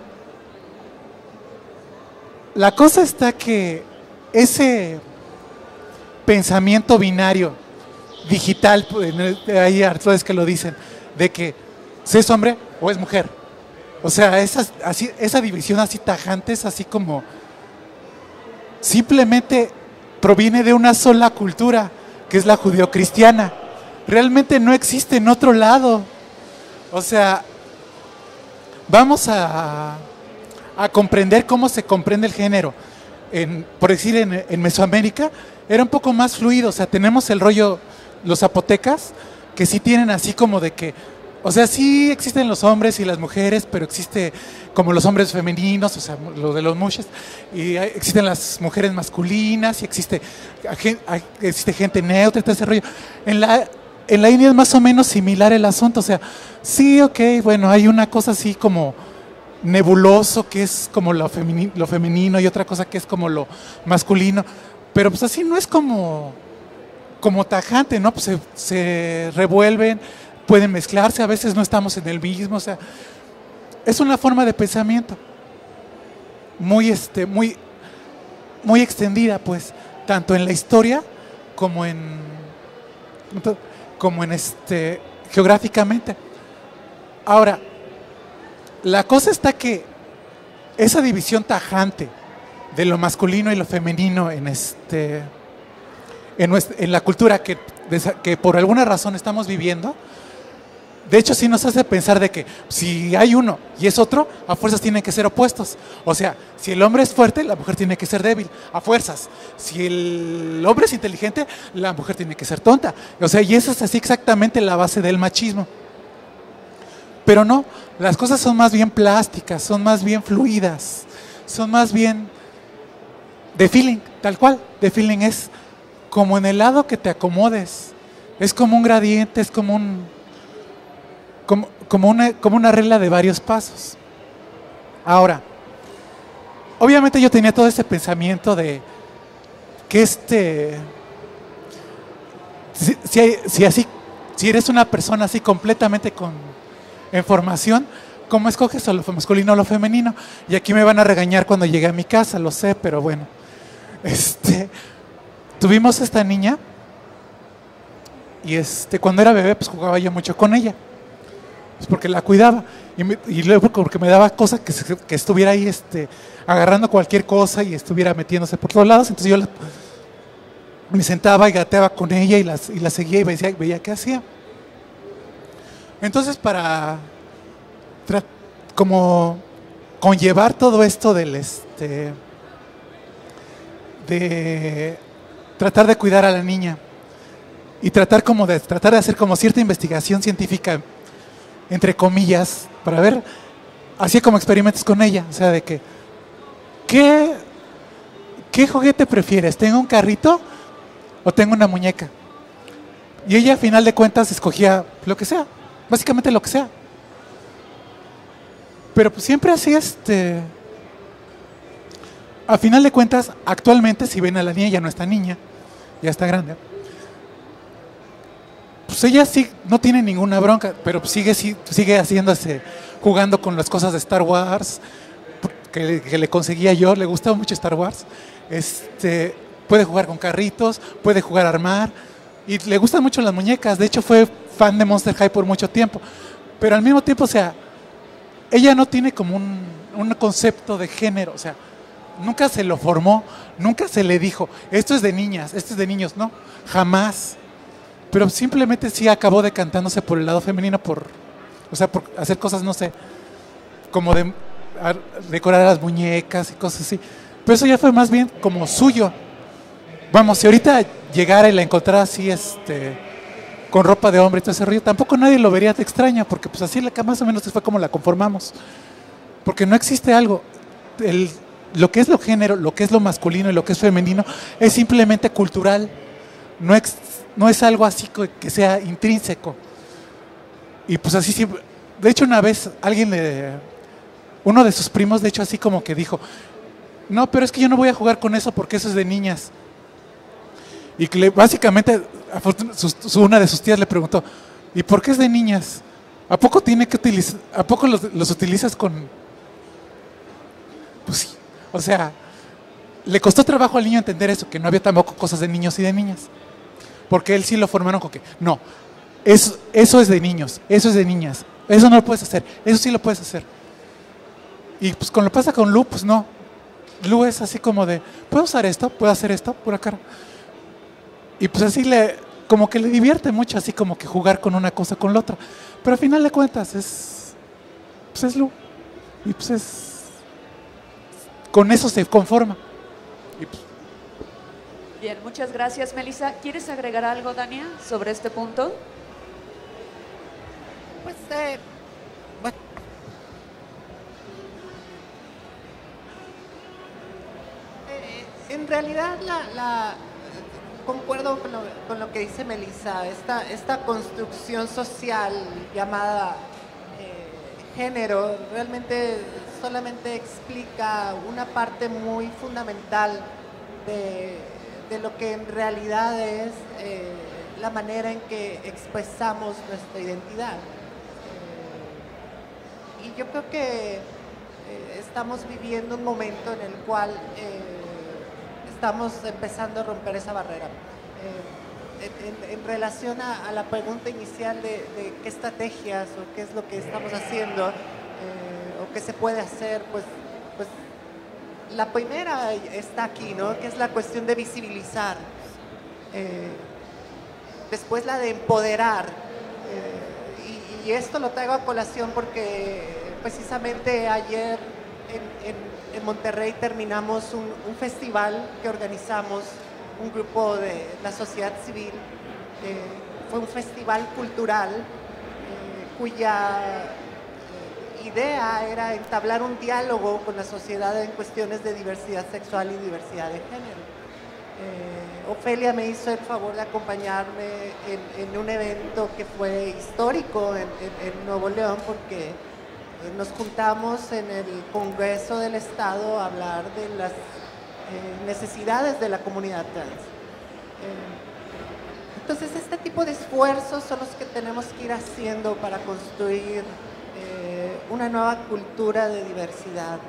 la cosa está que ese pensamiento binario digital, hay autores que lo dicen, de que si es hombre o es mujer. O sea, esa división así tajante es así como simplemente proviene de una sola cultura, que es la judeocristiana. Realmente no existe en otro lado. O sea, vamos a comprender cómo se comprende el género. Por decir, en Mesoamérica era un poco más fluido. O sea, tenemos el rollo, los zapotecas, que sí tienen así como de que, o sea, sí existen los hombres y las mujeres, pero existe como los hombres femeninos, o sea, lo de los mushes, y existen las mujeres masculinas, y existe gente neutra y todo ese rollo. En la India es más o menos similar el asunto, o sea, sí, ok, bueno, hay una cosa así como nebuloso, que es como lo femenino, y otra cosa que es como lo masculino, pero pues así no es como tajante, ¿no? Pues se revuelven, pueden mezclarse, a veces no estamos en el mismo, o sea, es una forma de pensamiento muy extendida, pues, tanto en la historia como geográficamente. Ahora, la cosa está que esa división tajante de lo masculino y lo femenino en la cultura que por alguna razón estamos viviendo, de hecho sí nos hace pensar de que si hay uno y es otro, a fuerzas tienen que ser opuestos. O sea, si el hombre es fuerte, la mujer tiene que ser débil, a fuerzas. Si el hombre es inteligente, la mujer tiene que ser tonta. O sea, y esa es así exactamente la base del machismo. Pero no, las cosas son más bien plásticas, son más bien fluidas, son más bien de feeling, tal cual. De feeling es como en el lado que te acomodes, es como un gradiente, es como una regla de varios pasos. Ahora, obviamente yo tenía todo ese pensamiento de que si eres una persona así completamente en formación, ¿cómo escoges a lo masculino o lo femenino? Y aquí me van a regañar cuando llegue a mi casa, lo sé, pero bueno. Tuvimos esta niña y cuando era bebé pues jugaba yo mucho con ella. Pues porque la cuidaba y luego porque me daba cosas que estuviera ahí agarrando cualquier cosa y estuviera metiéndose por todos lados. Entonces yo me sentaba y gateaba con ella y la seguía y veía qué hacía. Entonces para como conllevar todo esto de tratar de cuidar a la niña y tratar de hacer como cierta investigación científica, entre comillas, para ver, hacía como experimentos con ella, o sea, de que, ¿qué juguete prefieres? ¿Tengo un carrito o tengo una muñeca? Y ella, a final de cuentas, escogía lo que sea, básicamente lo que sea. Pero pues siempre así, a final de cuentas, actualmente, si ven a la niña, ya no está niña, ya está grande. Pues ella sí no tiene ninguna bronca, pero sigue haciéndose, jugando con las cosas de Star Wars, que le conseguía yo, le gustaba mucho Star Wars. Puede jugar con carritos, puede jugar a armar, y le gustan mucho las muñecas. De hecho, fue fan de Monster High por mucho tiempo. Pero al mismo tiempo, o sea, ella no tiene como un concepto de género, o sea, nunca se lo formó, nunca se le dijo, esto es de niñas, esto es de niños, no, jamás. Pero simplemente sí acabó decantándose por el lado femenino, por hacer cosas, no sé, como a decorar las muñecas y cosas así. Pero eso ya fue más bien como suyo. Vamos, si ahorita llegara y la encontrara así, con ropa de hombre y todo ese rollo, tampoco nadie lo vería de extraña, porque pues así más o menos fue como la conformamos. Porque no existe algo. Lo que es lo género, lo que es lo masculino y lo que es femenino, es simplemente cultural. No es algo así que sea intrínseco. Y pues así siempre. De hecho, una vez uno de sus primos, de hecho, así como que dijo, no, pero es que yo no voy a jugar con eso porque eso es de niñas. Y que básicamente, una de sus tías le preguntó, ¿y por qué es de niñas? ¿A poco los utilizas con...? Pues sí, o sea, le costó trabajo al niño entender eso, que no había tampoco cosas de niños y de niñas. Porque él sí lo formaron con que, no, eso es de niños, eso es de niñas, eso no lo puedes hacer, eso sí lo puedes hacer. Y pues cuando pasa con Lu, pues no. Lu es así como de, ¿puedo usar esto? ¿Puedo hacer esto? Pura cara. Y pues así como que le divierte mucho, así como que jugar con una cosa con la otra. Pero al final de cuentas es Lu. Y pues con eso se conforma. Y pues, Bien, muchas gracias, Melissa. ¿Quieres agregar algo, Dania, sobre este punto? Pues, bueno. En realidad, concuerdo con lo que dice Melissa. Esta construcción social llamada género realmente solamente explica una parte muy fundamental de lo que en realidad es la manera en que expresamos nuestra identidad. Y yo creo que estamos viviendo un momento en el cual estamos empezando a romper esa barrera. En relación a la pregunta inicial de qué estrategias o qué es lo que estamos haciendo o qué se puede hacer, pues la primera está aquí, ¿no? Que es la cuestión de visibilizar. Después la de empoderar. Y esto lo traigo a colación porque precisamente ayer en Monterrey terminamos un festival que organizamos un grupo de la sociedad civil. Fue un festival cultural cuya idea era entablar un diálogo con la sociedad en cuestiones de diversidad sexual y diversidad de género. Ofelia me hizo el favor de acompañarme en un evento que fue histórico en Nuevo León, porque nos juntamos en el Congreso del Estado a hablar de las necesidades de la comunidad trans. Entonces, este tipo de esfuerzos son los que tenemos que ir haciendo para construir una nueva cultura de diversidad.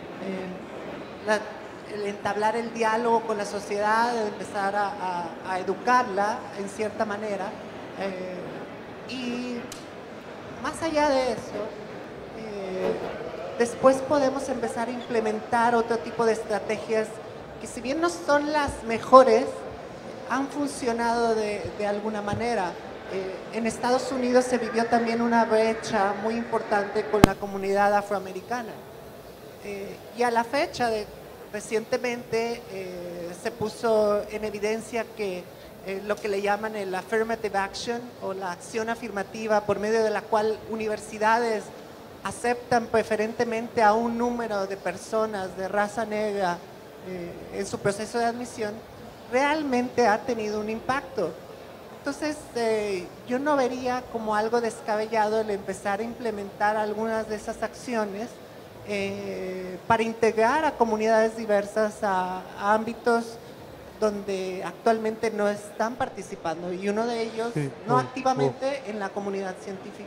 El entablar el diálogo con la sociedad, empezar a educarla en cierta manera. Y más allá de eso, después podemos empezar a implementar otro tipo de estrategias que, si bien no son las mejores, han funcionado de alguna manera. En Estados Unidos se vivió también una brecha muy importante con la comunidad afroamericana. Y a la fecha, recientemente se puso en evidencia que lo que le llaman el affirmative action o la acción afirmativa, por medio de la cual universidades aceptan preferentemente a un número de personas de raza negra en su proceso de admisión, realmente ha tenido un impacto. Entonces, yo no vería como algo descabellado el empezar a implementar algunas de esas acciones para integrar a comunidades diversas a ámbitos donde actualmente no están participando, y uno de ellos no activamente en la comunidad científica.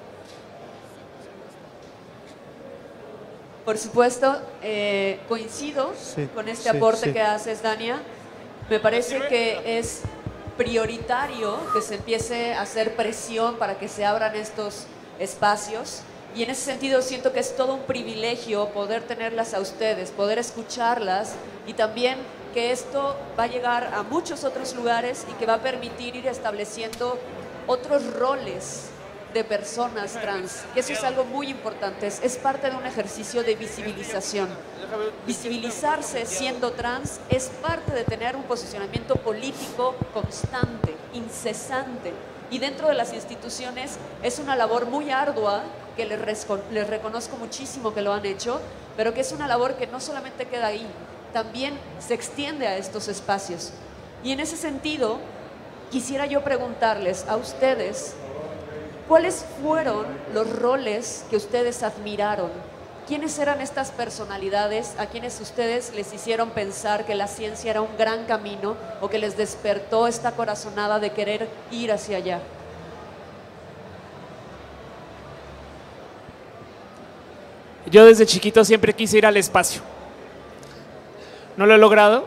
Por supuesto, coincido con este aporte que haces, Dania. Me parece que es prioritario que se empiece a hacer presión para que se abran estos espacios, y en ese sentido siento que es todo un privilegio poder tenerlas a ustedes, poder escucharlas, y también que esto va a llegar a muchos otros lugares y que va a permitir ir estableciendo otros roles de personas trans, que eso es algo muy importante, es parte de un ejercicio de visibilización. Visibilizarse siendo trans es parte de tener un posicionamiento político constante, incesante, y dentro de las instituciones es una labor muy ardua, que les reconozco muchísimo que lo han hecho, pero que es una labor que no solamente queda ahí, también se extiende a estos espacios. Y en ese sentido, quisiera yo preguntarles a ustedes, ¿cuáles fueron los roles que ustedes admiraron? ¿Quiénes eran estas personalidades a quienes ustedes les hicieron pensar que la ciencia era un gran camino o que les despertó esta corazonada de querer ir hacia allá? Yo desde chiquito siempre quise ir al espacio. No lo he logrado,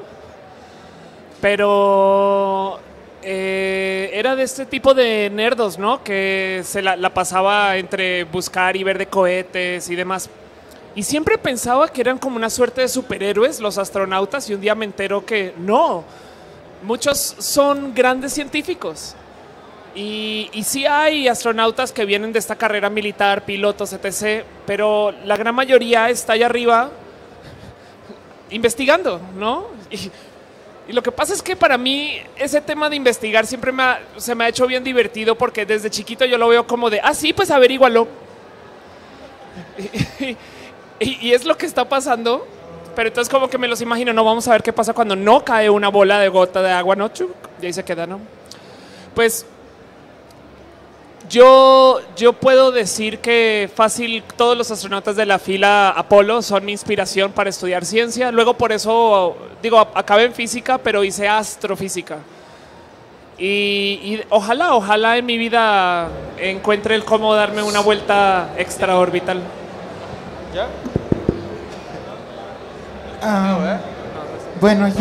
pero era de este tipo de nerdos, ¿no? Que se la pasaba entre buscar y ver de cohetes y demás. Y siempre pensaba que eran como una suerte de superhéroes los astronautas, y un día me entero que no, muchos son grandes científicos. Y sí hay astronautas que vienen de esta carrera militar, pilotos, etc., pero la gran mayoría está allá arriba investigando, ¿no? Y lo que pasa es que para mí ese tema de investigar siempre se me ha hecho bien divertido, porque desde chiquito yo lo veo como de, sí, pues averígualo. Y es lo que está pasando, pero entonces como que me los imagino, no, vamos a ver qué pasa cuando no cae una bola de gota de agua, ¿no? Y ahí se queda, ¿no? Pues yo puedo decir que fácil todos los astronautas de la fila Apolo son mi inspiración para estudiar ciencia. Luego por eso, digo, acabé en física, pero hice astrofísica. Y ojalá en mi vida encuentre el cómo darme una vuelta extraorbital. ¿Ya? Bueno,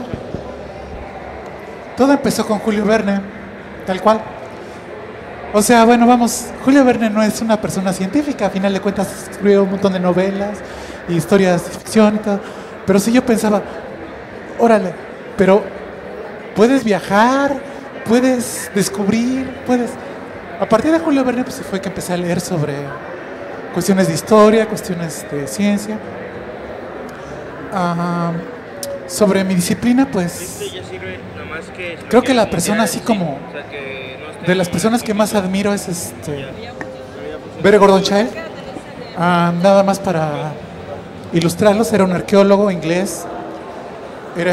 todo empezó con Julio Verne, tal cual. O sea, bueno, vamos, Julio Verne no es una persona científica, a final de cuentas escribió un montón de novelas y historias de ficción y todo, pero sí yo pensaba, órale, pero puedes viajar, puedes descubrir, A partir de Julio Verne pues fue que empecé a leer sobre cuestiones de historia, cuestiones de ciencia. Sobre mi disciplina, pues creo que la persona así como de las personas que más admiro es Barry Gordon-Childe. Nada más para ilustrarlos, era un arqueólogo inglés, era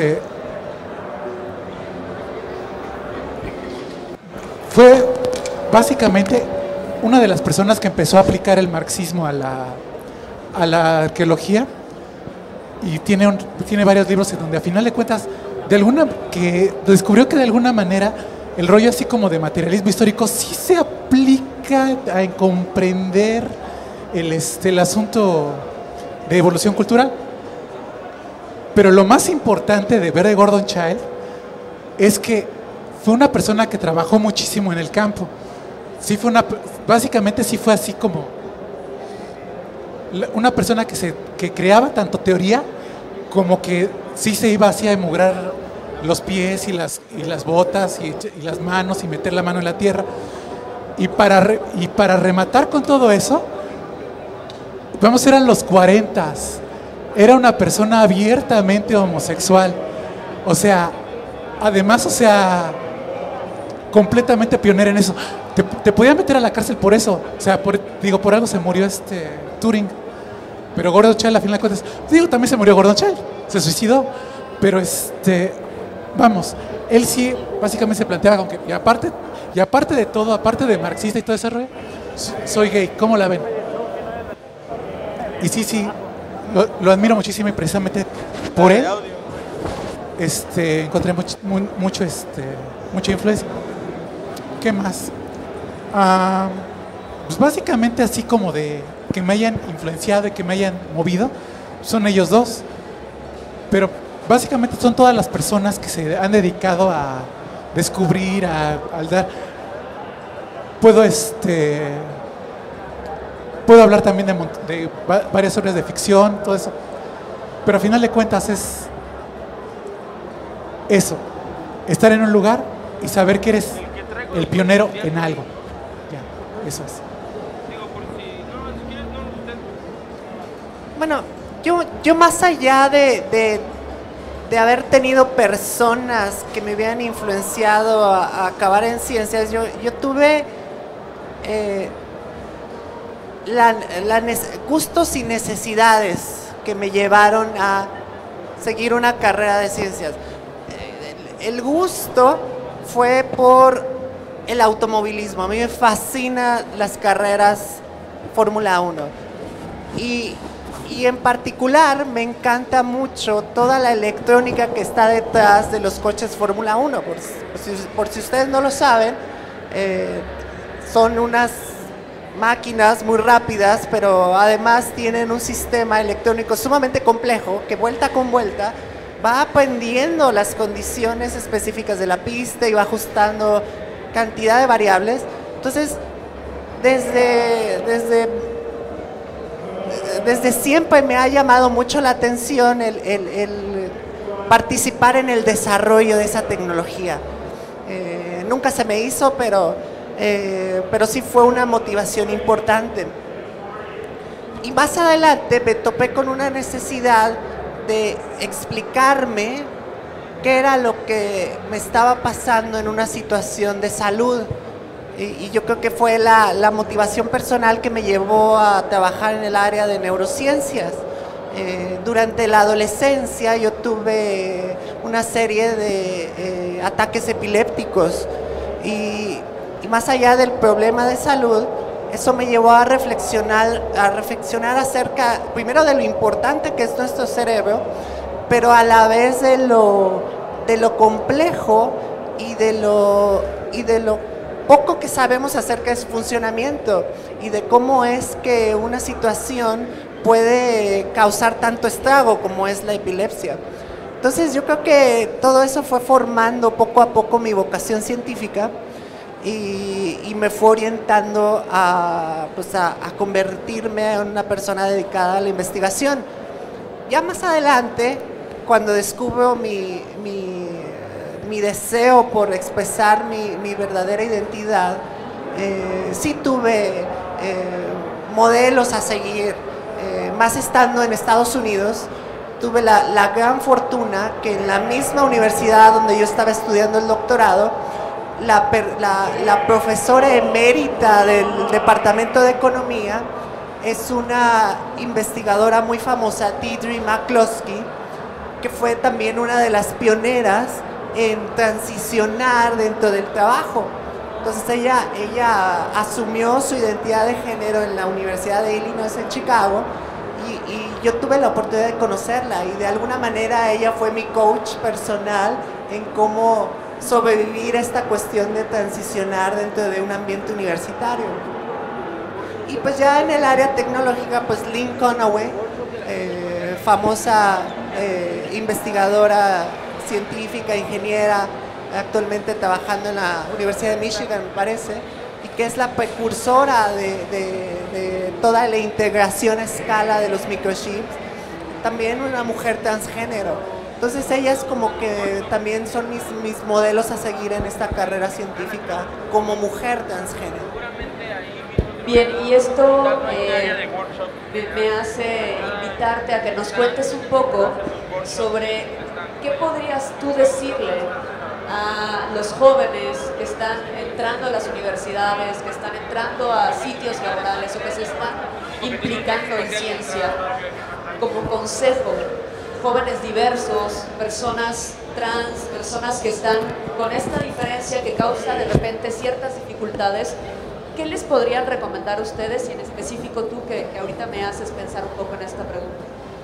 fue básicamente una de las personas que empezó a aplicar el marxismo a la arqueología, y tiene varios libros en donde a final de cuentas que descubrió que de alguna manera el rollo así como de materialismo histórico sí se aplica a comprender el asunto de evolución cultural. Pero lo más importante de Barry Gordon-Childe es que fue una persona que trabajó muchísimo en el campo. Básicamente sí fue así como una persona que creaba tanto teoría como que sí se iba así a emugrar los pies y las botas y las manos y meter la mano en la tierra. Y para rematar con todo eso, vamos, eran los 40s. Era una persona abiertamente homosexual. O sea, además, completamente pionera en eso. Te podían meter a la cárcel por eso. O sea, por algo se murió Turing. Pero Gordon-Childe, a final de cuentas, también se murió Gordon-Childe. Se suicidó. Pero vamos, él sí básicamente se planteaba con que, y aparte de todo, aparte de marxista y todo ese rollo, soy gay. ¿Cómo la ven? Y sí, lo admiro muchísimo, y precisamente por él encontré mucha influencia. ¿Qué más? Pues básicamente así como de que me hayan influenciado y que me hayan movido, son ellos dos. Pero básicamente son todas las personas que se han dedicado a descubrir, al dar. Puedo hablar también de varias obras de ficción, todo eso. Pero a final de cuentas es eso, estar en un lugar y saber que eres el pionero en algo. Ya. Eso es. Bueno, yo más allá de haber tenido personas que me habían influenciado a acabar en ciencias, yo tuve gustos y necesidades que me llevaron a seguir una carrera de ciencias. El gusto fue por el automovilismo. A mí me fascinan las carreras Fórmula 1 y en particular me encanta mucho toda la electrónica que está detrás de los coches Fórmula 1. Por si ustedes no lo saben, son unas máquinas muy rápidas, pero además tienen un sistema electrónico sumamente complejo que vuelta con vuelta va aprendiendo las condiciones específicas de la pista y va ajustando cantidad de variables. Entonces, desde siempre me ha llamado mucho la atención el participar en el desarrollo de esa tecnología. Nunca se me hizo, pero sí fue una motivación importante. Y más adelante me topé con una necesidad de explicarme qué era lo que me estaba pasando en una situación de salud. Y yo creo que fue la motivación personal que me llevó a trabajar en el área de neurociencias. Durante la adolescencia yo tuve una serie de ataques epilépticos y más allá del problema de salud, eso me llevó a reflexionar acerca, primero, de lo importante que es nuestro cerebro, pero a la vez de lo complejo y de lo poco que sabemos acerca de su funcionamiento y de cómo es que una situación puede causar tanto estrago como es la epilepsia. Entonces yo creo que todo eso fue formando poco a poco mi vocación científica y me fue orientando a convertirme en una persona dedicada a la investigación. Ya más adelante, cuando descubro mi deseo por expresar mi verdadera identidad, sí tuve modelos a seguir, más estando en Estados Unidos. Tuve la gran fortuna que en la misma universidad donde yo estaba estudiando el doctorado, la profesora emérita del Departamento de Economía es una investigadora muy famosa, Deirdre McCloskey, que fue también una de las pioneras en transicionar dentro del trabajo. Entonces ella asumió su identidad de género en la Universidad de Illinois en Chicago y yo tuve la oportunidad de conocerla y de alguna manera ella fue mi coach personal en cómo sobrevivir a esta cuestión de transicionar dentro de un ambiente universitario. Y pues ya en el área tecnológica, pues Lynn Conaway, famosa investigadora científica, ingeniera, actualmente trabajando en la Universidad de Michigan, me parece, y que es la precursora de toda la integración a escala de los microchips, también una mujer transgénero. Entonces ellas como que también son mis modelos a seguir en esta carrera científica como mujer transgénero. Bien, y esto me hace invitarte a que nos cuentes un poco sobre qué podrías tú decirle a los jóvenes que están entrando a las universidades, que están entrando a sitios laborales o que se están implicando en ciencia, como consejo, jóvenes diversos, personas trans, personas que están con esta diferencia que causa de repente ciertas dificultades. ¿Qué les podrían recomendar a ustedes y en específico tú que ahorita me haces pensar un poco en esta pregunta?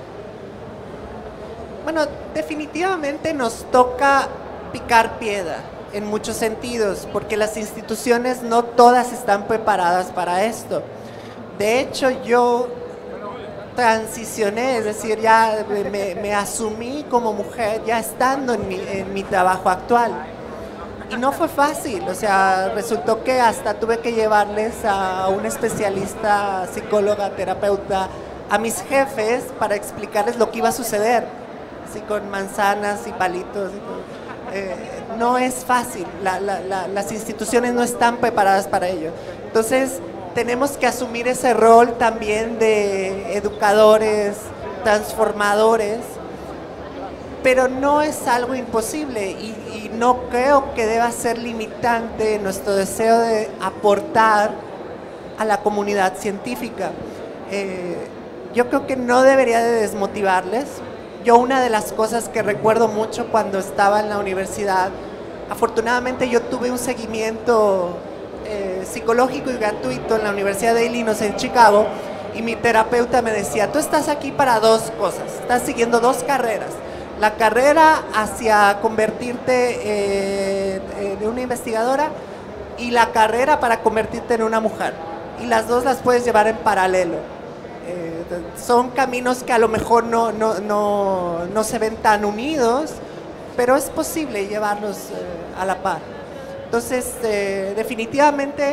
Bueno, definitivamente nos toca picar piedra en muchos sentidos, porque las instituciones no todas están preparadas para esto. De hecho, yo transicioné, es decir, ya me asumí como mujer ya estando en mi trabajo actual. Y no fue fácil, o sea, resultó que hasta tuve que llevarles a un especialista, psicóloga, terapeuta, a mis jefes para explicarles lo que iba a suceder, así con manzanas y palitos. No es fácil, las instituciones no están preparadas para ello. Entonces, tenemos que asumir ese rol también de educadores, transformadores, pero no es algo imposible y no creo que deba ser limitante nuestro deseo de aportar a la comunidad científica. Yo creo que no debería de desmotivarles. Yo una de las cosas que recuerdo mucho cuando estaba en la universidad, afortunadamente yo tuve un seguimiento psicológico y gratuito en la Universidad de Illinois en Chicago, y mi terapeuta me decía, tú estás aquí para dos cosas, estás siguiendo dos carreras, la carrera hacia convertirte en una investigadora y la carrera para convertirte en una mujer, y las dos las puedes llevar en paralelo. Son caminos que a lo mejor no se ven tan unidos, pero es posible llevarlos a la par. Entonces, definitivamente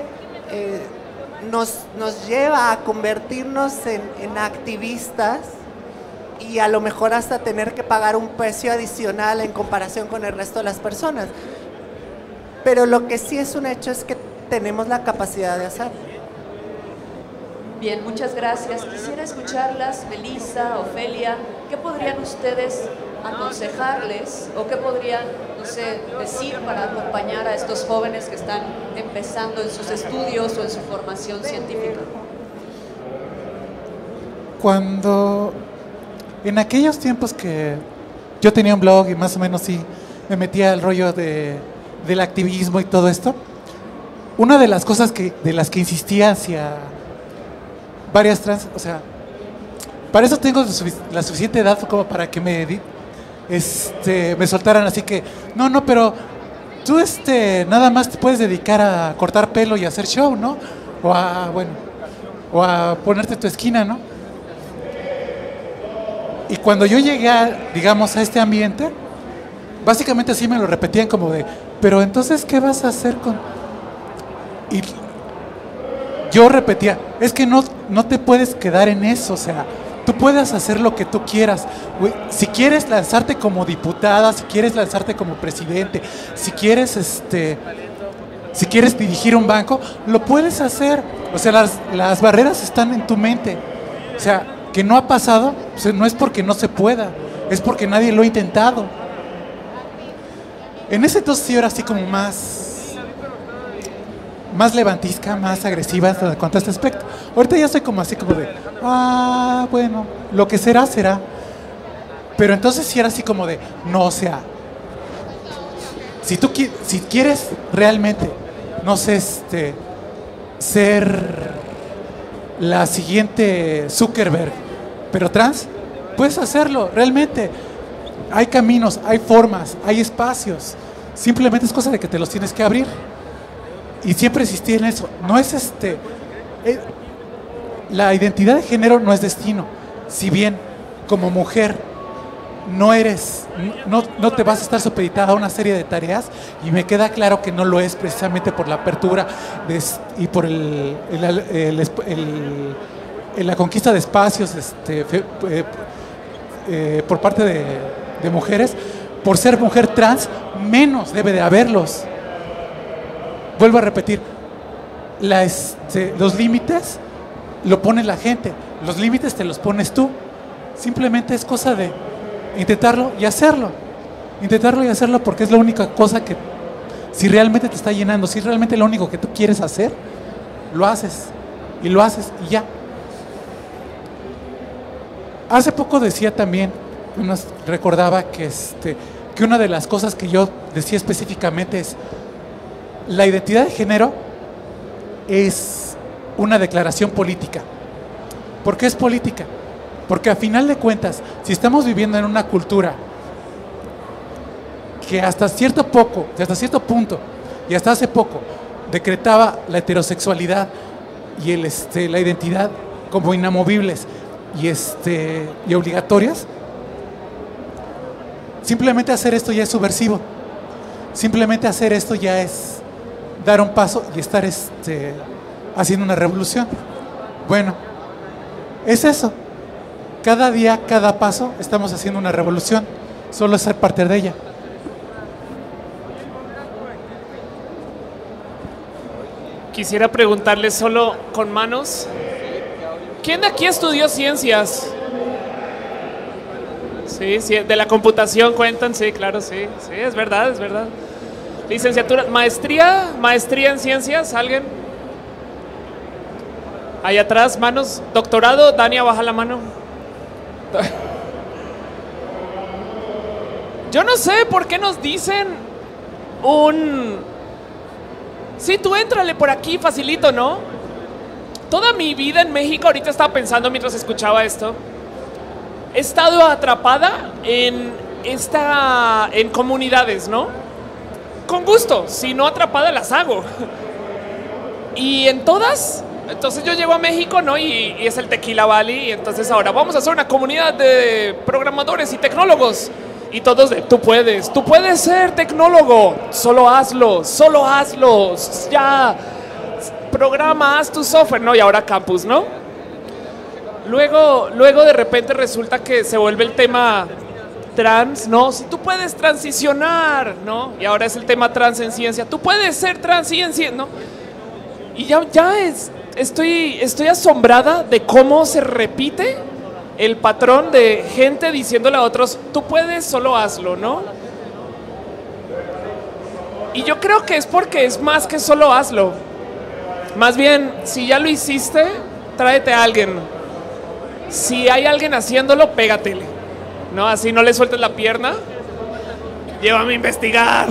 nos lleva a convertirnos en activistas y a lo mejor hasta tener que pagar un precio adicional en comparación con el resto de las personas. Pero lo que sí es un hecho es que tenemos la capacidad de hacerlo. Bien, muchas gracias. Quisiera escucharlas, Melissa, Ofelia, ¿qué podrían ustedes aconsejarles o qué podrían, no sé, decir para acompañar a estos jóvenes que están empezando en sus estudios o en su formación científica? Cuando, en aquellos tiempos que yo tenía un blog y más o menos sí me metía al rollo del activismo y todo esto, una de las cosas de las que insistía hacia varias trans, o sea, para eso tengo la suficiente edad como para que me soltaran, así que, no, pero tú nada más te puedes dedicar a cortar pelo y hacer show, ¿no? O a ponerte tu esquina, ¿no? Y cuando yo llegué digamos, a este ambiente, básicamente así me lo repetían como de, pero entonces, ¿qué vas a hacer con...? Y yo repetía, es que no te puedes quedar en eso, o sea, tú puedes hacer lo que tú quieras. Si quieres lanzarte como diputada, si quieres lanzarte como presidente, si quieres dirigir un banco, lo puedes hacer. O sea, las barreras están en tu mente. O sea, que no ha pasado, pues no es porque no se pueda, es porque nadie lo ha intentado. En ese entonces yo era así como más levantisca, más agresiva en cuanto a este aspecto. Ahorita ya soy como así como de, bueno, lo que será, será. Pero entonces sí era así como de, no, o sea, si quieres realmente, no sé, ser la siguiente Zuckerberg, pero trans, puedes hacerlo, realmente. Hay caminos, hay formas, hay espacios. Simplemente es cosa de que te los tienes que abrir. Y siempre existí en eso. No es la identidad de género no es destino. Si bien como mujer no te vas a estar supeditada a una serie de tareas, y me queda claro que no lo es precisamente por la apertura y por la conquista de espacios por parte de mujeres. Por ser mujer trans, menos debe de haberlos. Vuelvo a repetir, los límites lo pone la gente, los límites te los pones tú. Simplemente es cosa de intentarlo y hacerlo. Intentarlo y hacerlo, porque es la única cosa que, si realmente te está llenando, si es realmente lo único que tú quieres hacer, lo haces y ya. Hace poco decía también, recordaba que una de las cosas que yo decía específicamente es: la identidad de género es una declaración política. ¿Por qué es política? Porque a final de cuentas, si estamos viviendo en una cultura que hasta cierto punto y hasta hace poco decretaba la heterosexualidad y la identidad como inamovibles y obligatorias, simplemente hacer esto ya es subversivo. Simplemente hacer esto ya es dar un paso y estar haciendo una revolución. Bueno, es eso. Cada día, cada paso, estamos haciendo una revolución. Solo es ser parte de ella. Quisiera preguntarles solo con manos. ¿Quién de aquí estudió ciencias? Sí, sí, de la computación cuentan, sí, claro, sí, sí, es verdad, es verdad. Licenciatura, maestría en ciencias, ¿alguien? Ahí atrás, manos. Doctorado, Dania, baja la mano. Yo no sé por qué nos dicen sí, tú éntrale por aquí, facilito, ¿no? Toda mi vida en México, ahorita estaba pensando mientras escuchaba esto, he estado atrapada en comunidades, ¿no? Con gusto, si no atrapada las hago. Y en todas, entonces yo llego a México, ¿no? Y es el Tequila Valley, y entonces ahora vamos a hacer una comunidad de programadores y tecnólogos. Y todos tú puedes ser tecnólogo, solo hazlo, ya, programa, haz tu software, ¿no? Y ahora campus, ¿no? Luego de repente resulta que se vuelve el tema trans, ¿no? Si tú puedes transicionar, ¿no? Y ahora es el tema trans en ciencia, tú puedes ser trans en ciencia, ¿no? Y estoy asombrada de cómo se repite el patrón de gente diciéndole a otros, tú puedes, solo hazlo, ¿no? Y yo creo que es porque es más que solo hazlo. Más bien, si ya lo hiciste, tráete a alguien. Si hay alguien haciéndolo, pégatele, ¿no? Así no le sueltes la pierna. Llévame a investigar.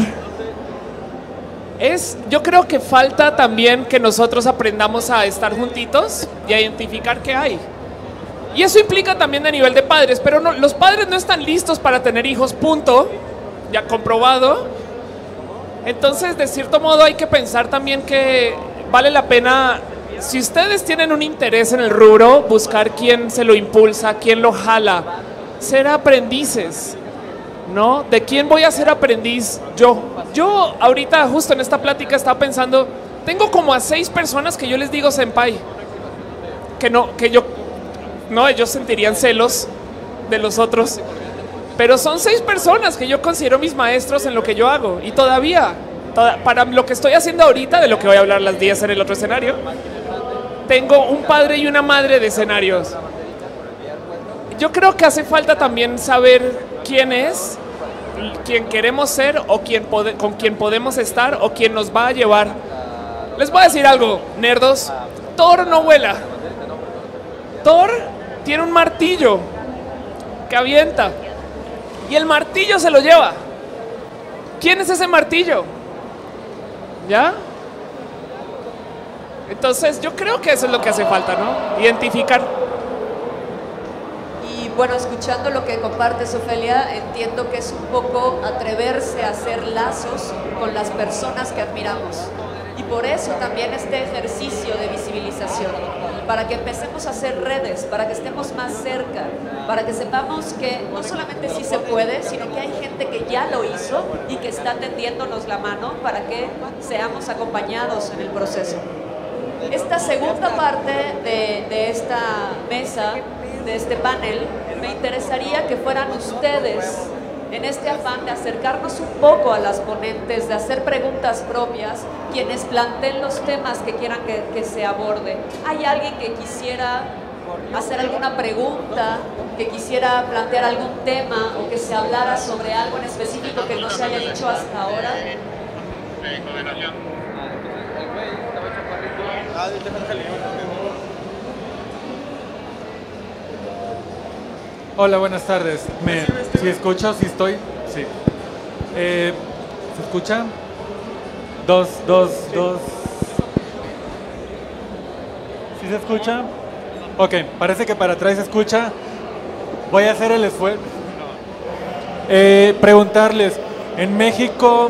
Yo creo que falta también que nosotros aprendamos a estar juntitos y a identificar qué hay. Y eso implica también a nivel de padres, pero no, los padres no están listos para tener hijos, punto, ya comprobado. Entonces, de cierto modo, hay que pensar también que vale la pena, si ustedes tienen un interés en el rubro, buscar quién se lo impulsa, quién lo jala, ser aprendices, ¿no? ¿De quién voy a ser aprendiz? Yo ahorita, justo en esta plática, estaba pensando, tengo como a 6 personas que yo les digo senpai, ellos sentirían celos de los otros, pero son 6 personas que yo considero mis maestros en lo que yo hago, y para lo que estoy haciendo ahorita, de lo que voy a hablar las 10 en el otro escenario, tengo un padre y una madre de escenarios. Yo creo que hace falta también saber quién es, quién queremos ser, o con quién podemos estar, o quién nos va a llevar. Les voy a decir algo, nerdos, Thor no vuela. Thor tiene un martillo que avienta y el martillo se lo lleva. ¿Quién es ese martillo? ¿Ya? Entonces yo creo que eso es lo que hace falta, ¿no? Identificar. Y bueno, escuchando lo que compartes, Ofelia, entiendo que es un poco atreverse a hacer lazos con las personas que admiramos. Y por eso también este ejercicio de visibilización, para que empecemos a hacer redes, para que estemos más cerca, para que sepamos que no solamente sí se puede, sino que hay gente que ya lo hizo y que está tendiéndonos la mano para que seamos acompañados en el proceso. Esta segunda parte de esta mesa, de este panel, me interesaría que fueran ustedes, en este afán de acercarnos un poco a las ponentes, de hacer preguntas propias, quienes planteen los temas que quieran que se aborde. ¿Hay alguien que quisiera hacer alguna pregunta, que quisiera plantear algún tema o que se hablara sobre algo en específico que no se haya dicho hasta ahora? Hola, buenas tardes. ¿Sí escucho? ¿Sí estoy? Sí. ¿Se escucha? Dos. ¿Sí se escucha? Ok, parece que para atrás se escucha. Voy a hacer el esfuerzo. Preguntarles, en México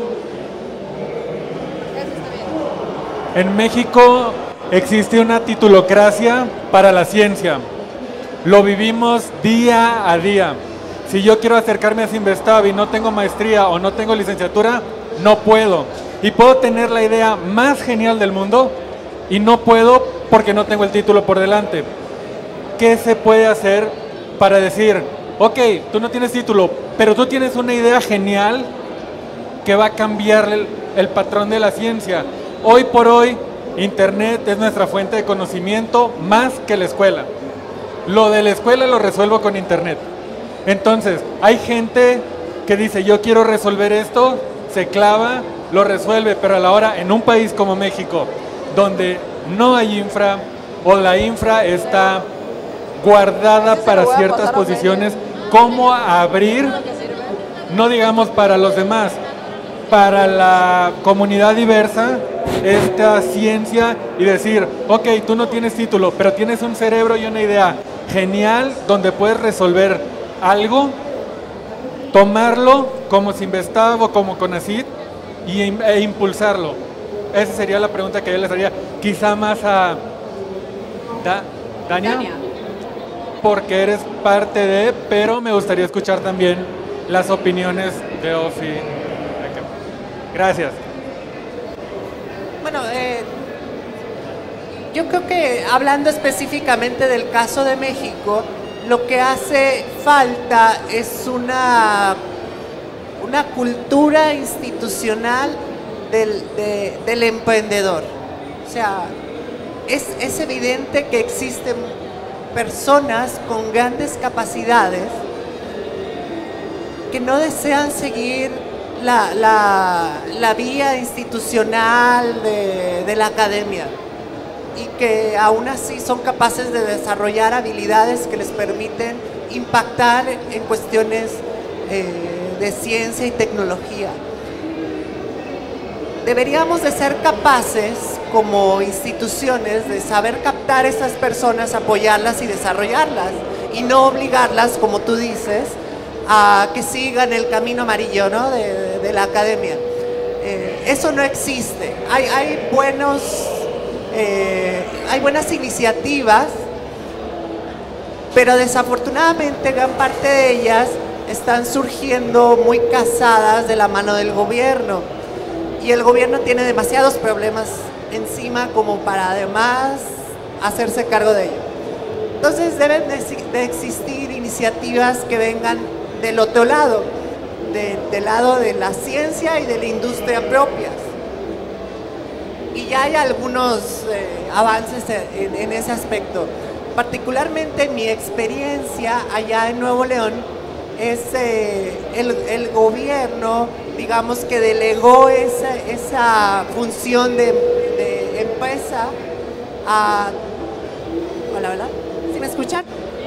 existe una titulocracia para la ciencia. Lo vivimos día a día. Si yo quiero acercarme a Simvestab y no tengo maestría o no tengo licenciatura, no puedo. Y puedo tener la idea más genial del mundo y no puedo porque no tengo el título por delante. ¿Qué se puede hacer para decir, ok, tú no tienes título, pero tú tienes una idea genial que va a cambiar el patrón de la ciencia? Hoy por hoy Internet es nuestra fuente de conocimiento más que la escuela. Lo de la escuela lo resuelvo con Internet. Entonces, hay gente que dice, yo quiero resolver esto, se clava, lo resuelve, pero a la hora, en un país como México, donde no hay infra, o la infra está guardada para ciertas posiciones, ¿cómo abrir? No digamos para los demás, para la comunidad diversa, esta ciencia y decir, ok, tú no tienes título, pero tienes un cerebro y una idea genial donde puedes resolver algo, tomarlo como Sinvestav o como CONACYT e impulsarlo. Esa sería la pregunta que yo les haría, quizá más a Dania, porque eres parte de, pero me gustaría escuchar también las opiniones de Ofi. Gracias. Bueno, yo creo que hablando específicamente del caso de México, lo que hace falta es una cultura institucional del emprendedor. O sea, es evidente que existen personas con grandes capacidades que no desean seguir la vía institucional de la academia y que aún así son capaces de desarrollar habilidades que les permiten impactar en cuestiones de ciencia y tecnología. Deberíamos de ser capaces como instituciones de saber captar a esas personas, apoyarlas y desarrollarlas y no obligarlas, como tú dices, a que sigan el camino amarillo, ¿no? de la academia. Eso no existe. Hay buenas iniciativas, pero desafortunadamente gran parte de ellas están surgiendo muy casadas de la mano del gobierno y el gobierno tiene demasiados problemas encima como para además hacerse cargo de ello. Entonces deben de existir iniciativas que vengan del otro lado, del lado de la ciencia y de la industria propias. Y ya hay algunos avances en ese aspecto. Particularmente en mi experiencia allá en Nuevo León, es el gobierno, digamos, que delegó esa función de empresa a... Hola, hola, ¿sí me escuchan?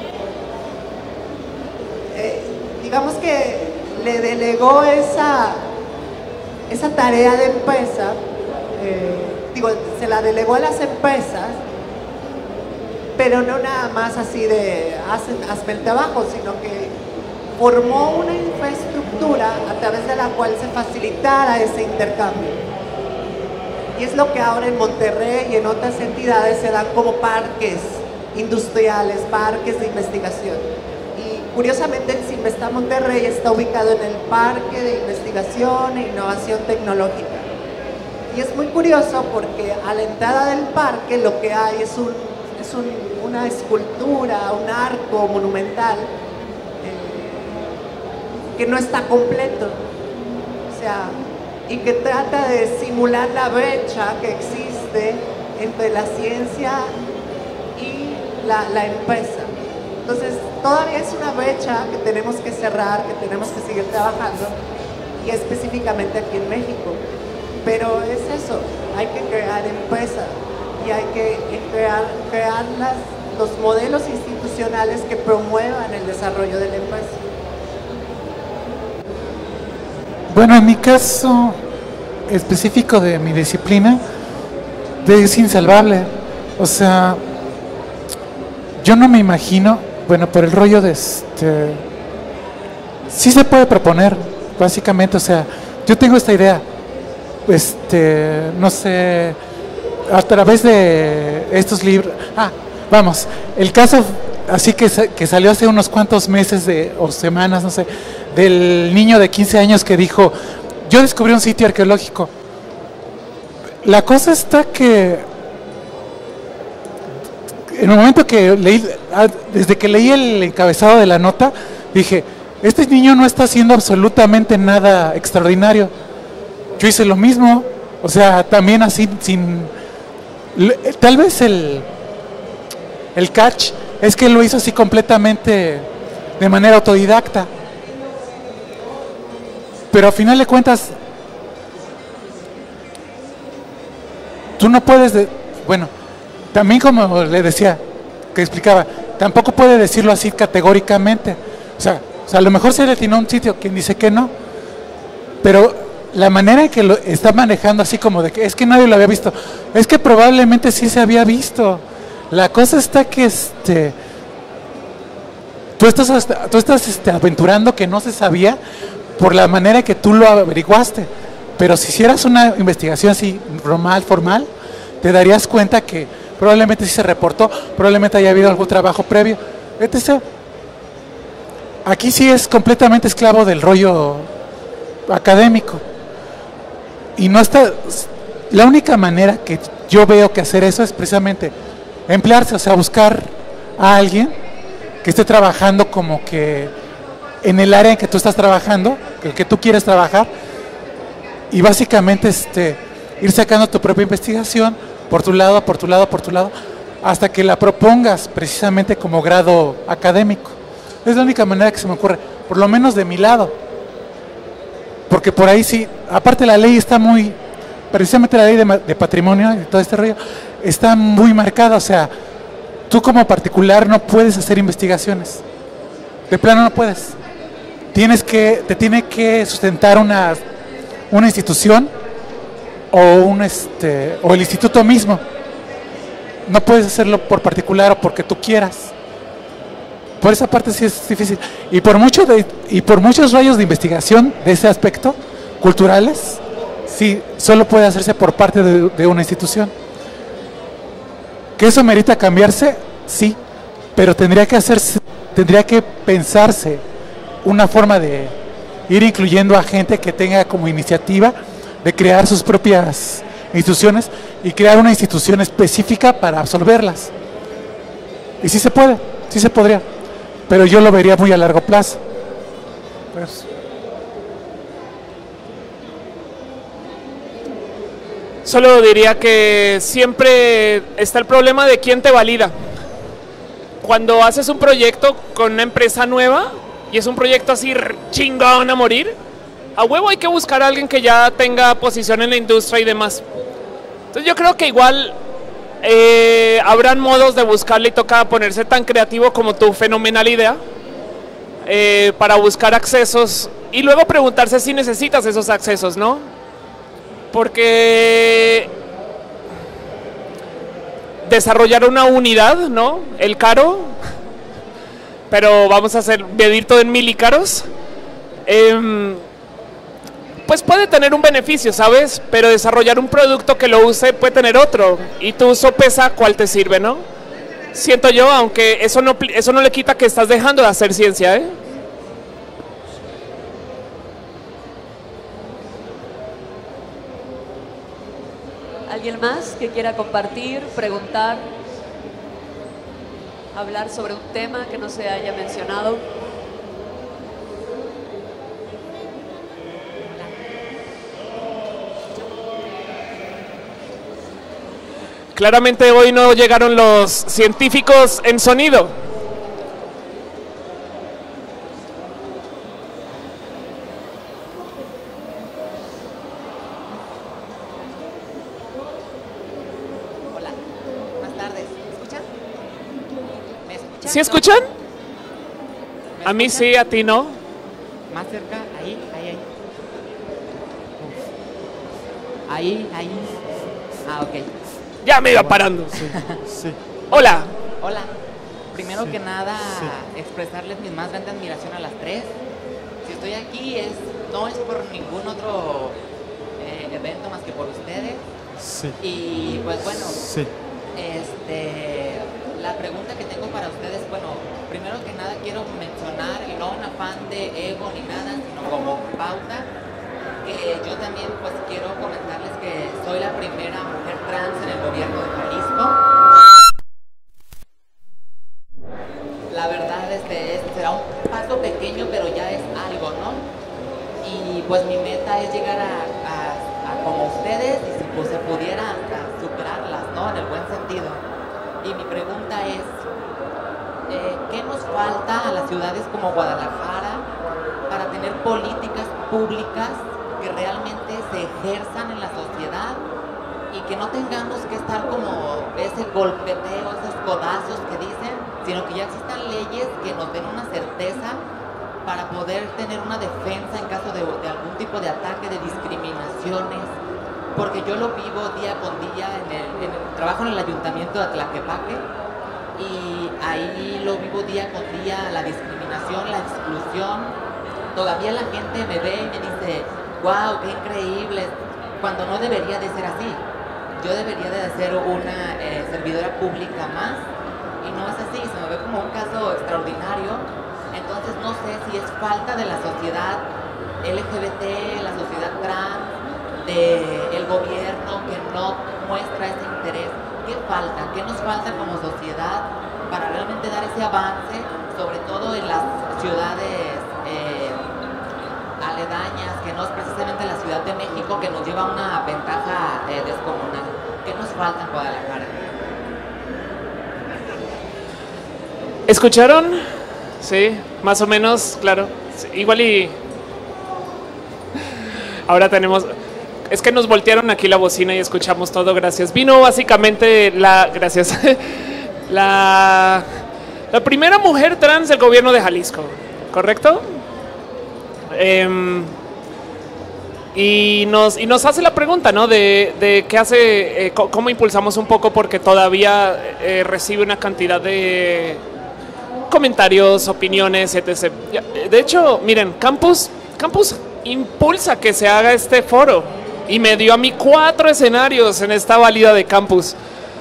Digamos que le delegó esa tarea de empresa, se la delegó a las empresas, pero no nada más así de hazme el trabajo, sino que formó una infraestructura a través de la cual se facilitara ese intercambio. Y es lo que ahora en Monterrey y en otras entidades se dan como parques industriales, parques de investigación. Y curiosamente el Sinvestav Monterrey está ubicado en el Parque de Investigación e Innovación Tecnológica. Y es muy curioso porque a la entrada del parque lo que hay es una escultura, un arco monumental que no está completo, o sea, y que trata de simular la brecha que existe entre la ciencia y la empresa. Entonces, todavía es una brecha que tenemos que cerrar, que tenemos que seguir trabajando, y específicamente aquí en México. Pero es eso, hay que crear empresas y hay que crear los modelos institucionales que promuevan el desarrollo de la empresa. Bueno, en mi caso específico de mi disciplina, es insalvable. O sea, yo no me imagino, bueno, por el rollo de sí se puede proponer, básicamente, o sea, yo tengo esta idea, no sé, a través de estos libros, vamos, el caso así que salió hace unos cuantos meses o semanas, no sé, del niño de 15 años que dijo, yo descubrí un sitio arqueológico. La cosa está que en el momento que leí, desde que leí el encabezado de la nota, dije, este niño no está haciendo absolutamente nada extraordinario. Yo hice lo mismo, o sea, también así, Tal vez el catch es que lo hizo así completamente de manera autodidacta. Pero a final de cuentas, tú no puedes, bueno, también como le decía, que explicaba, tampoco puede decirlo así categóricamente. O sea, a lo mejor se le atinó a un sitio, quien dice que no, pero la manera en que lo está manejando así como de que es que nadie lo había visto, es que probablemente sí se había visto. La cosa está que tú estás aventurando que no se sabía por la manera que tú lo averiguaste, pero si hicieras una investigación así formal, te darías cuenta que probablemente sí se reportó, probablemente haya habido algún trabajo previo, etc. Aquí sí es completamente esclavo del rollo académico. Y no está. La única manera que yo veo que hacer eso es precisamente emplearse, o sea, buscar a alguien que esté trabajando como que en el área en que tú estás trabajando, que tú quieres trabajar, y básicamente ir sacando tu propia investigación por tu lado, hasta que la propongas precisamente como grado académico. Es la única manera que se me ocurre, por lo menos de mi lado. Porque por ahí sí, aparte la ley está muy, precisamente la ley de patrimonio y todo este rollo, está muy marcada, o sea, tú como particular no puedes hacer investigaciones. De plano no puedes. Te tiene que sustentar una institución o el instituto mismo. No puedes hacerlo por particular o porque tú quieras. Por esa parte sí es difícil. Y por muchos rayos de investigación de ese aspecto, culturales, sí, solo puede hacerse por parte de una institución. ¿Que eso merita cambiarse? Sí, pero tendría que pensarse una forma de ir incluyendo a gente que tenga como iniciativa de crear sus propias instituciones y crear una institución específica para absorberlas. Y sí se puede, sí se podría, pero yo lo vería muy a largo plazo. Pues. Solo diría que siempre está el problema de quién te valida. Cuando haces un proyecto con una empresa nueva y es un proyecto así chingón a morir, a huevo hay que buscar a alguien que ya tenga posición en la industria y demás. Entonces yo creo que igual habrán modos de buscarle y toca ponerse tan creativo como tu fenomenal idea para buscar accesos y luego preguntarse si necesitas esos accesos, ¿no? Porque desarrollar una unidad, ¿no? El caro, pero vamos a medir todo en milícaros, pues puede tener un beneficio, ¿sabes? Pero desarrollar un producto que lo use puede tener otro, y tu uso pesa cuál te sirve, ¿no? Siento yo, aunque eso no le quita que estás dejando de hacer ciencia, ¿eh? ¿Alguien más que quiera compartir, preguntar, hablar sobre un tema que no se haya mencionado? Claramente hoy no llegaron los científicos en sonido. Hola, buenas tardes. ¿Me escuchan? ¿Me escuchan? ¿Sí escuchan? ¿Me A mí escuchan? sí, a ti no. Más cerca, ahí. Uf. Ahí. Ah, ok. Ya me iba parando. Sí. Hola. Hola. Primero Sí, que nada, sí. expresarles mi más grande admiración a las tres. Si estoy aquí no es por ningún otro evento más que por ustedes. Sí. Y pues bueno, Sí. la pregunta que tengo para ustedes, bueno, primero que nada quiero mencionar, y no un afán de ego ni nada, sino como pauta, que yo también pues quiero comentarles que soy la primera mujer trans en el gobierno de Jalisco. La verdad, será un paso pequeño, pero ya es algo, ¿no? Y pues mi meta es llegar a como ustedes, y si pues, se pudiera hasta superarlas, ¿no? En el buen sentido. Y mi pregunta es, ¿qué nos falta a las ciudades como Guadalajara para tener políticas públicas que realmente se ejerzan en la sociedad y que no tengamos que estar como ese golpeteo, esos codazos que dicen, sino que ya existan leyes que nos den una certeza para poder tener una defensa en caso de algún tipo de ataque, de discriminaciones? Porque yo lo vivo día con día, trabajo en el ayuntamiento de Tlaquepaque y ahí lo vivo día con día, la discriminación, la exclusión. Todavía la gente me ve y me dice, wow, qué increíble, cuando no debería de ser así. Yo debería de ser una servidora pública más y no es así, se me ve como un caso extraordinario. Entonces no sé si es falta de la sociedad LGBT, la sociedad trans, del gobierno que no muestra ese interés. ¿Qué falta? ¿Qué nos falta como sociedad para realmente dar ese avance, sobre todo en las ciudades aledañas, que no es precisamente la Ciudad de México, que nos lleva una ventaja descomunal? ¿Qué nos falta en Guadalajara? ¿Escucharon? Sí, más o menos, claro. Sí, igual y... Ahora tenemos... Es que nos voltearon aquí la bocina y escuchamos todo, gracias. Vino básicamente gracias, la primera mujer trans del gobierno de Jalisco, ¿correcto? Y nos hace la pregunta, ¿no? De qué hace, cómo impulsamos un poco, porque todavía recibe una cantidad de comentarios, opiniones, etc. De hecho, miren, Campus impulsa que se haga este foro. Y me dio a mí 4 escenarios en esta válida de Campus.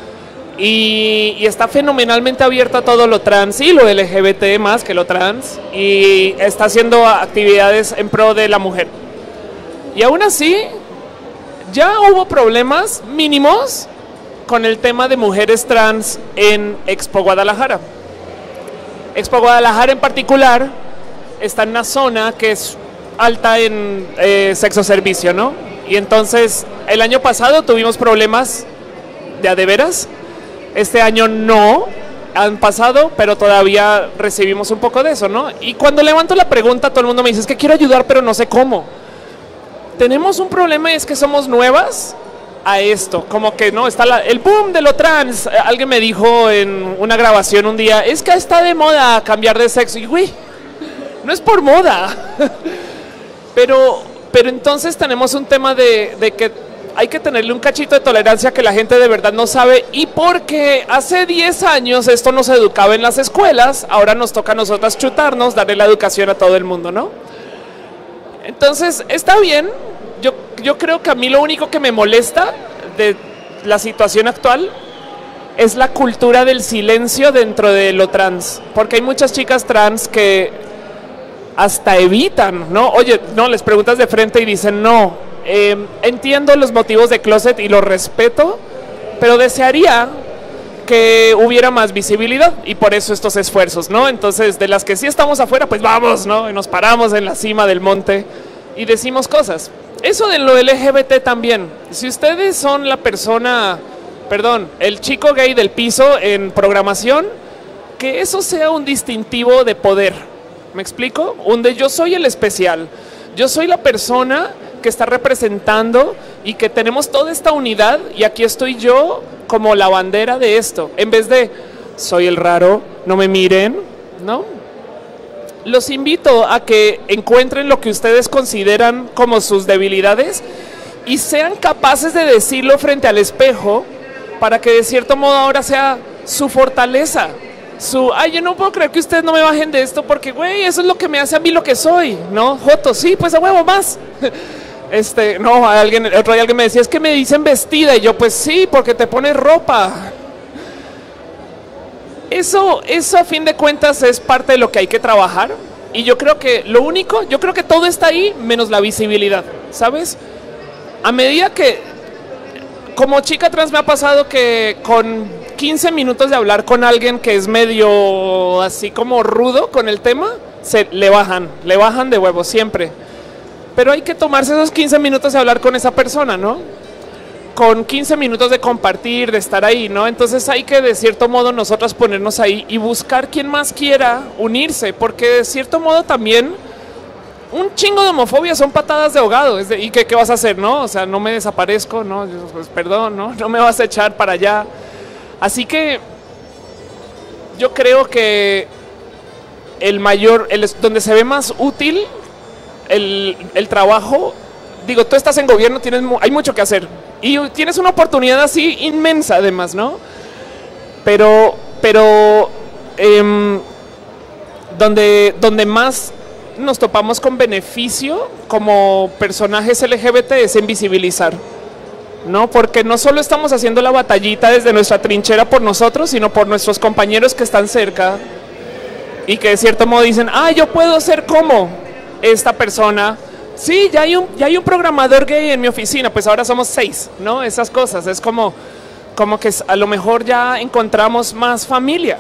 Y está fenomenalmente abierta a todo lo trans y lo LGBT más que lo trans. Y está haciendo actividades en pro de la mujer. Y aún así, ya hubo problemas mínimos con el tema de mujeres trans en Expo Guadalajara. Expo Guadalajara en particular está en una zona que es alta en sexo servicio, ¿no? Y entonces, el año pasado tuvimos problemas de a de veras. Este año no han pasado, pero todavía recibimos un poco de eso, ¿no? Y cuando levanto la pregunta, todo el mundo me dice, es que quiero ayudar, pero no sé cómo. Tenemos un problema y es que somos nuevas a esto. Como que no, está el boom de lo trans. Alguien me dijo en una grabación un día, es que está de moda cambiar de sexo. Y güey, no es por moda. Pero entonces tenemos un tema de que hay que tenerle un cachito de tolerancia que la gente de verdad no sabe, y porque hace 10 años esto no se educaba en las escuelas, ahora nos toca a nosotras chutarnos, darle la educación a todo el mundo, ¿no? Entonces, está bien, yo creo que a mí lo único que me molesta de la situación actual es la cultura del silencio dentro de lo trans, porque hay muchas chicas trans que hasta evitan, ¿no? Oye, no, les preguntas de frente y dicen no. Entiendo los motivos de closet y los respeto, pero desearía que hubiera más visibilidad y por eso estos esfuerzos, ¿no? Entonces, de las que sí estamos afuera, pues vamos, ¿no? Y nos paramos en la cima del monte y decimos cosas. Eso de lo LGBT también. Si ustedes son la persona, perdón, el chico gay del piso en programación, que eso sea un distintivo de poder. ¿Me explico? Donde yo soy el especial, yo soy la persona que está representando y que tenemos toda esta unidad y aquí estoy yo como la bandera de esto, en vez de soy el raro, no me miren, ¿no? Los invito a que encuentren lo que ustedes consideran como sus debilidades y sean capaces de decirlo frente al espejo para que de cierto modo ahora sea su fortaleza. Ay, yo no puedo creer que ustedes no me bajen de esto porque, güey, eso es lo que me hace a mí lo que soy, ¿no? Joto, sí, pues a huevo más. No, otro día alguien me decía, es que me dicen vestida, y yo, pues sí, porque te pones ropa. Eso a fin de cuentas es parte de lo que hay que trabajar, y yo creo que yo creo que todo está ahí, menos la visibilidad, ¿sabes? A medida que, como chica trans me ha pasado que con 15 minutos de hablar con alguien que es medio así como rudo con el tema, le bajan de huevo siempre. Pero hay que tomarse esos 15 minutos de hablar con esa persona, ¿no? con 15 minutos de compartir, de estar ahí, ¿no? Entonces hay que de cierto modo nosotras ponernos ahí y buscar quien más quiera unirse, porque de cierto modo también un chingo de homofobia son patadas de ahogado. ¿Y qué vas a hacer, no? O sea, no me desaparezco, ¿no? Pues, perdón, ¿no? No me vas a echar para allá. Así que yo creo que donde se ve más útil el trabajo, digo, tú estás en gobierno, hay mucho que hacer y tienes una oportunidad así inmensa además, ¿no? Pero donde más nos topamos con beneficio como personajes LGBT es en visibilizar, ¿no? Porque no solo estamos haciendo la batallita desde nuestra trinchera por nosotros, sino por nuestros compañeros que están cerca y que de cierto modo dicen, yo puedo ser como esta persona. Sí, ya hay un programador gay en mi oficina, pues ahora somos 6, ¿no? Esas cosas, es como que a lo mejor ya encontramos más familia.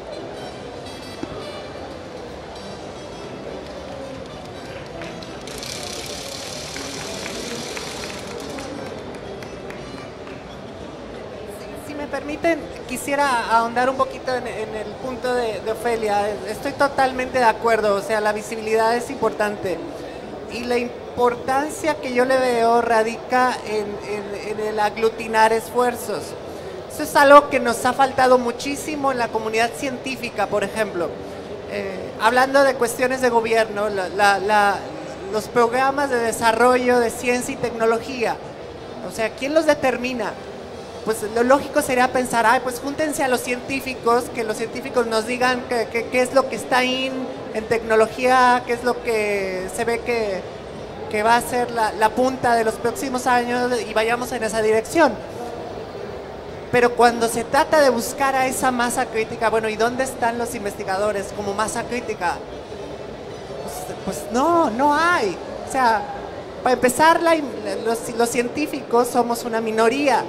Si me permiten, quisiera ahondar un poquito en el punto de Ofelia. Estoy totalmente de acuerdo, o sea, la visibilidad es importante. Y la importancia que yo le veo radica en el aglutinar esfuerzos. Eso es algo que nos ha faltado muchísimo en la comunidad científica, por ejemplo. Hablando de cuestiones de gobierno, los programas de desarrollo de ciencia y tecnología, o sea, ¿quién los determina? Pues lo lógico sería pensar, pues júntense a los científicos, que los científicos nos digan qué es lo que está en tecnología, qué es lo que se ve que va a ser la punta de los próximos años y vayamos en esa dirección. Pero cuando se trata de buscar a esa masa crítica, bueno, ¿y dónde están los investigadores como masa crítica? Pues no hay. O sea, para empezar, los científicos somos una minoría.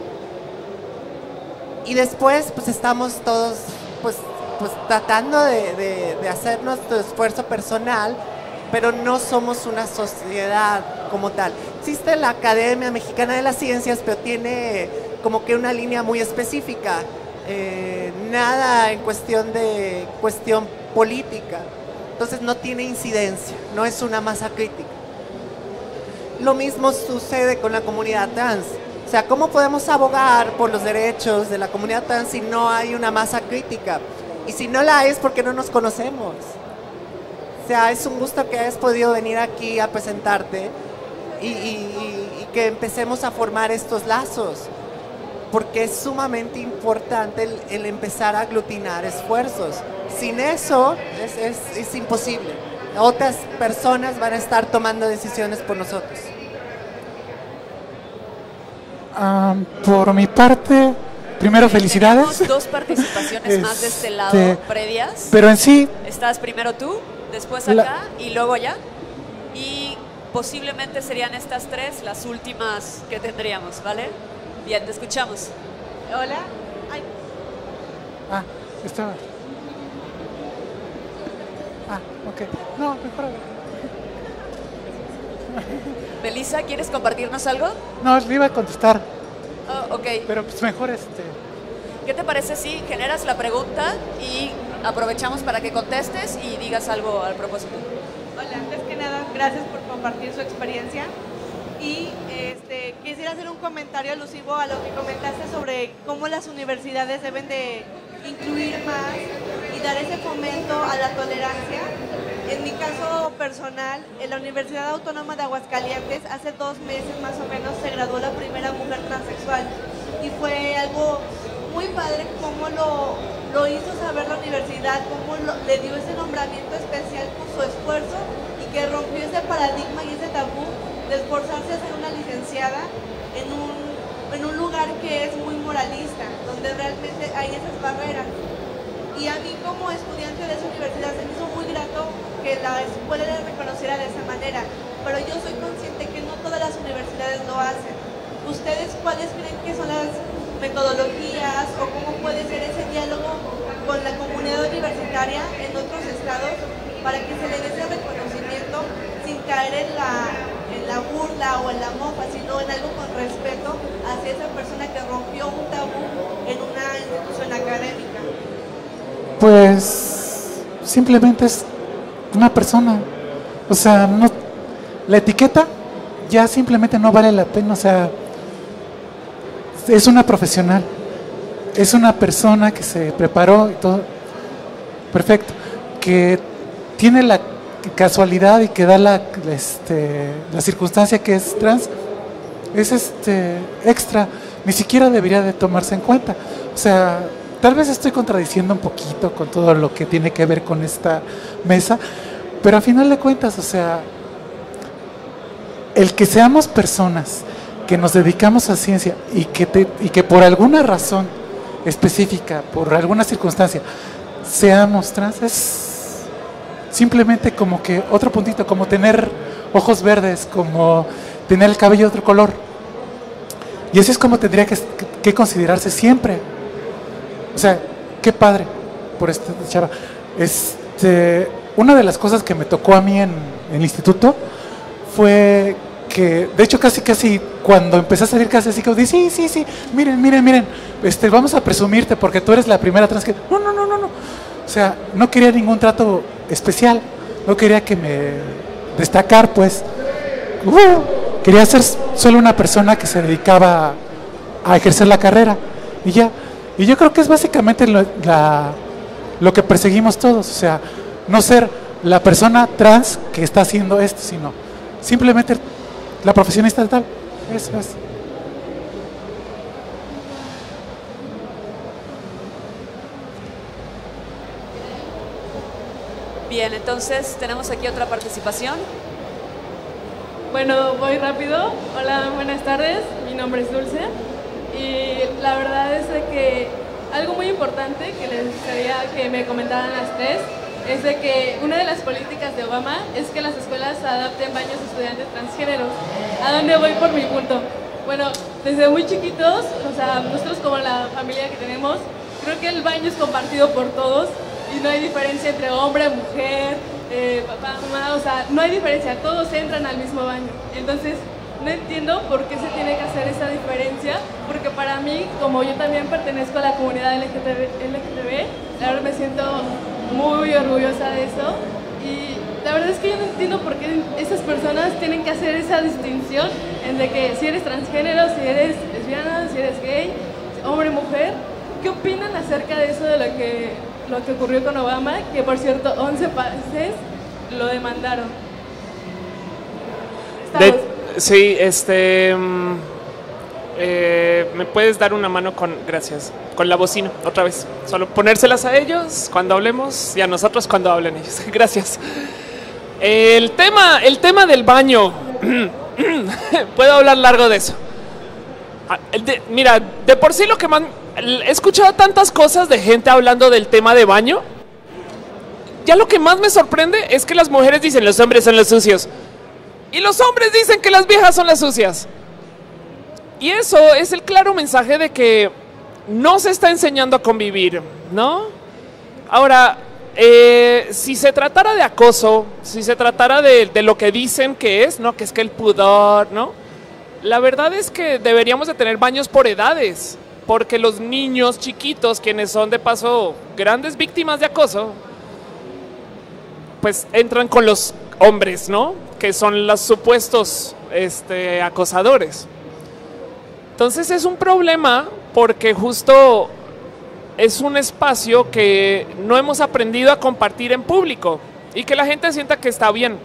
Y después, pues estamos todos, pues tratando de hacer nuestro esfuerzo personal, pero no somos una sociedad como tal. Existe la Academia Mexicana de las Ciencias, pero tiene como que una línea muy específica, nada en cuestión política. Entonces no tiene incidencia, no es una masa crítica. Lo mismo sucede con la comunidad trans. O sea, ¿cómo podemos abogar por los derechos de la comunidad trans si no hay una masa crítica? Y si no la hay es porque no nos conocemos. O sea, es un gusto que hayas podido venir aquí a presentarte y que empecemos a formar estos lazos, porque es sumamente importante el empezar a aglutinar esfuerzos. Sin eso es imposible. Otras personas van a estar tomando decisiones por nosotros. Por mi parte, primero felicidades. Tenemos 2 participaciones más de este lado previas. Pero en sí... Estás primero tú, después acá y luego allá. Y posiblemente serían estas 3 las últimas que tendríamos, ¿vale? Bien, te escuchamos. Hola. Ay. Estaba... ok. No, mejor... Melissa, ¿quieres compartirnos algo? No, le iba a contestar. Oh, ok. Pero pues mejor ¿Qué te parece si generas la pregunta y aprovechamos para que contestes y digas algo al propósito? Hola, antes que nada, gracias por compartir su experiencia. Y quisiera hacer un comentario alusivo a lo que comentaste sobre cómo las universidades deben de incluir más y dar ese fomento a la tolerancia. En mi caso personal, en la Universidad Autónoma de Aguascalientes, hace 2 meses más o menos, se graduó la primera mujer transexual. Y fue algo muy padre cómo lo hizo saber la universidad, cómo le dio ese nombramiento especial por su esfuerzo y que rompió ese paradigma y ese tabú de esforzarse a ser una licenciada en un lugar que es muy moralista, donde realmente hay esas barreras. Y a mí como estudiante de esa universidad se me hizo muy grato que la escuela le reconociera de esa manera, pero yo soy consciente que no todas las universidades lo hacen. ¿Ustedes cuáles creen que son las metodologías o cómo puede ser ese diálogo con la comunidad universitaria en otros estados para que se le dé ese reconocimiento sin caer en la burla o en la mofa, sino en algo con respeto hacia esa persona que rompió un tabú en una institución académica? Pues simplemente es una persona. O sea, no, la etiqueta ya simplemente no vale la pena. O sea, es una profesional, es una persona que se preparó y todo, perfecto, que tiene la casualidad y que da la circunstancia que es trans, es extra, ni siquiera debería de tomarse en cuenta. O sea, tal vez estoy contradiciendo un poquito con todo lo que tiene que ver con esta mesa, pero a final de cuentas, o sea, el que seamos personas que nos dedicamos a ciencia y que por alguna razón específica, por alguna circunstancia, seamos trans, es simplemente como que otro puntito, como tener ojos verdes, como tener el cabello de otro color. Y eso es como tendría que considerarse siempre. O sea, qué padre por esta chava. Una de las cosas que me tocó a mí en el instituto fue que, de hecho, casi cuando empecé a salir casi así, que dije, sí, miren, vamos a presumirte porque tú eres la primera trans que... No. O sea, no quería ningún trato especial, no quería que me destacar, pues. Quería ser solo una persona que se dedicaba a ejercer la carrera y ya. Y yo creo que es básicamente lo que perseguimos todos, o sea, no ser la persona trans que está haciendo esto, sino simplemente la profesionista de tal. Eso es. Bien, entonces tenemos aquí otra participación. Bueno, voy rápido. Hola, buenas tardes. Mi nombre es Dulce. Y la verdad es de que algo muy importante que les gustaría que me comentaran las tres es de que una de las políticas de Obama es que las escuelas adapten baños a estudiantes transgéneros. ¿A dónde voy por mi punto? Bueno, desde muy chiquitos, o sea, nosotros como la familia que tenemos, creo que el baño es compartido por todos y no hay diferencia entre hombre, mujer, papá, mamá, o sea, no hay diferencia, todos entran al mismo baño. Entonces, no entiendo por qué se tiene que hacer esa diferencia, porque para mí, como yo también pertenezco a la comunidad LGTB, la verdad me siento muy orgullosa de eso y la verdad es que yo no entiendo por qué esas personas tienen que hacer esa distinción entre que si eres transgénero, si eres lesbiana, si eres gay, hombre, mujer. ¿Qué opinan acerca de eso, de lo que ocurrió con Obama? Que por cierto, 11 países lo demandaron. Sí, ¿me puedes dar una mano gracias, con la bocina, otra vez? Solo ponérselas a ellos cuando hablemos y a nosotros cuando hablen ellos. Gracias. El tema del baño. Puedo hablar largo de eso. Mira, de por sí lo que más... He escuchado tantas cosas de gente hablando del tema de baño. Ya lo que más me sorprende es que las mujeres dicen los hombres son los sucios. Y los hombres dicen que las viejas son las sucias. Y eso es el claro mensaje de que no se está enseñando a convivir, ¿no? Ahora, si se tratara de acoso, si se tratara de lo que dicen que es, ¿no? Que es que el pudor, ¿no? La verdad es que deberíamos de tener baños por edades, porque los niños chiquitos, quienes son de paso grandes víctimas de acoso, pues entran con los hombres, ¿no? Que son los supuestos acosadores. Entonces es un problema porque justo es un espacio que no hemos aprendido a compartir en público y que la gente sienta que está bien.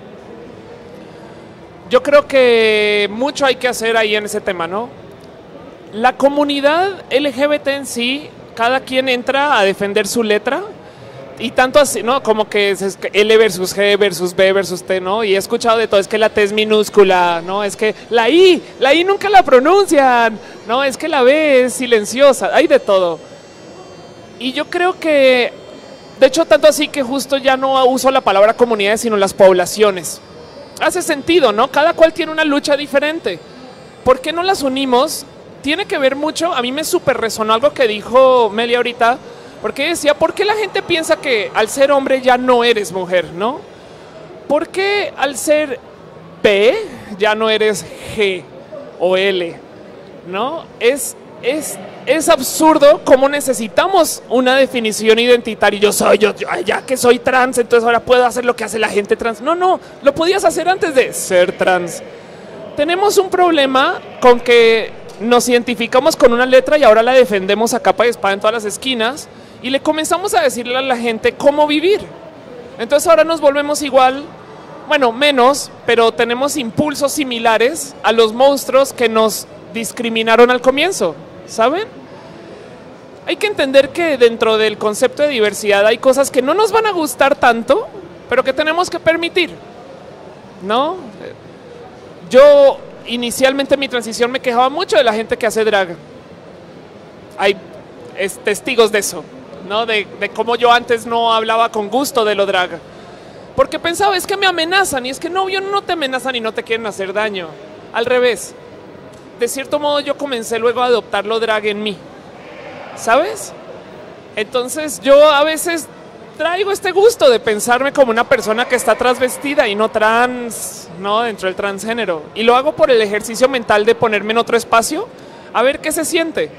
Yo creo que mucho hay que hacer ahí en ese tema, ¿no? La comunidad LGBT en sí, cada quien entra a defender su letra. Y tanto así, ¿no? Como que es L versus G versus B versus T, ¿no? Y he escuchado de todo, es que la T es minúscula, ¿no? Es que la I nunca la pronuncian, ¿no? Es que la B es silenciosa, hay de todo. Y yo creo que, de hecho, tanto así que justo ya no uso la palabra comunidades, sino las poblaciones. Hace sentido, ¿no? Cada cual tiene una lucha diferente. ¿Por qué no las unimos? Tiene que ver mucho, a mí me súper resonó algo que dijo Meli ahorita, porque decía, ¿por qué la gente piensa que al ser hombre ya no eres mujer, no? ¿Por qué al ser B, ya no eres G o L, ¿no? Es absurdo cómo necesitamos una definición identitaria. Yo ya que soy trans, entonces ahora puedo hacer lo que hace la gente trans. No, lo podías hacer antes de ser trans. Tenemos un problema con que nos identificamos con una letra y ahora la defendemos a capa y espada en todas las esquinas y le comenzamos a decirle a la gente cómo vivir. Entonces ahora nos volvemos igual, bueno, menos, pero tenemos impulsos similares a los monstruos que nos discriminaron al comienzo, ¿saben? Hay que entender que dentro del concepto de diversidad hay cosas que no nos van a gustar tanto, pero que tenemos que permitir, ¿no? Yo inicialmente en mi transición me quejaba mucho de la gente que hace drag. Hay testigos de eso, ¿no? De cómo yo antes no hablaba con gusto de lo drag. Porque pensaba, es que me amenazan, y es que no, yo no te amenazan y no te quieren hacer daño. Al revés. De cierto modo yo comencé luego a adoptar lo drag en mí, ¿sabes? Entonces yo a veces traigo este gusto de pensarme como una persona que está transvestida y no trans, ¿no? Dentro del transgénero. Y lo hago por el ejercicio mental de ponerme en otro espacio a ver qué se siente.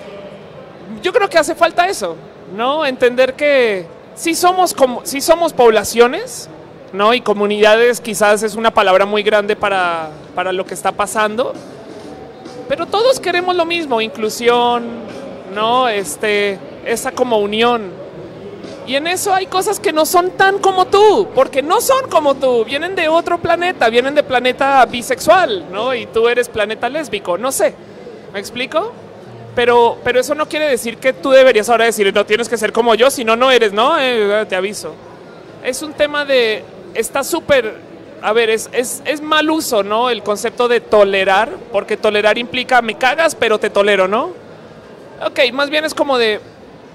Yo creo que hace falta eso, ¿no? Entender que sí somos poblaciones, ¿no? Y comunidades quizás es una palabra muy grande para lo que está pasando. Pero todos queremos lo mismo, inclusión, ¿no? Esa como unión. Y en eso hay cosas que no son tan como tú, porque no son como tú, vienen de otro planeta, vienen de planeta bisexual, ¿no? Y tú eres planeta lésbico, no sé, ¿me explico? Pero eso no quiere decir que tú deberías ahora decir, no tienes que ser como yo, si no, no eres, ¿no? Te aviso. Es un tema de, está súper, a ver, es mal uso, ¿no? El concepto de tolerar, porque tolerar implica me cagas, pero te tolero, ¿no? Ok, más bien es como de,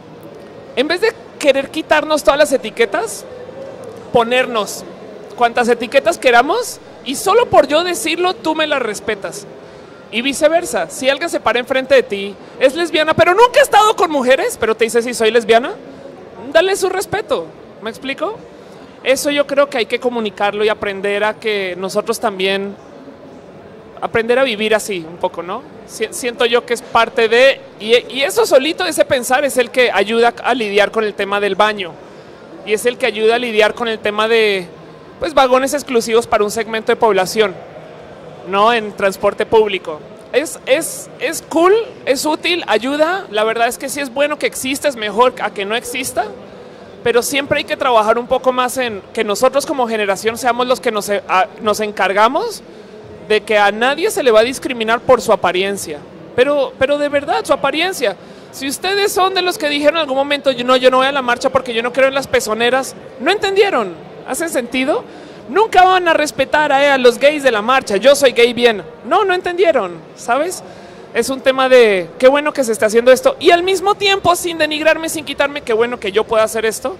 en vez de querer quitarnos todas las etiquetas, ponernos cuantas etiquetas queramos y solo por yo decirlo tú me las respetas. Y viceversa, si alguien se para enfrente de ti, es lesbiana, pero nunca ha estado con mujeres, pero te dice si soy lesbiana, dale su respeto, ¿me explico? Eso yo creo que hay que comunicarlo y aprender a que nosotros también, aprender a vivir así un poco, ¿no? Siento yo que es parte de, y eso solito, ese pensar es el que ayuda a lidiar con el tema del baño y es el que ayuda a lidiar con el tema de, pues, vagones exclusivos para un segmento de población, ¿no? En transporte público. Es cool, es útil, ayuda, la verdad es que sí es bueno que exista, es mejor a que no exista, pero siempre hay que trabajar un poco más en que nosotros como generación seamos los que nos encargamos de que a nadie se le va a discriminar por su apariencia, pero de verdad, su apariencia. Si ustedes son de los que dijeron en algún momento, yo no voy a la marcha porque yo no creo en las pezoneras, no entendieron, ¿hace sentido? Nunca van a respetar a los gays de la marcha, yo soy gay bien, no entendieron, ¿sabes? Es un tema de, qué bueno que se esté haciendo esto, y al mismo tiempo, sin denigrarme, sin quitarme, qué bueno que yo pueda hacer esto,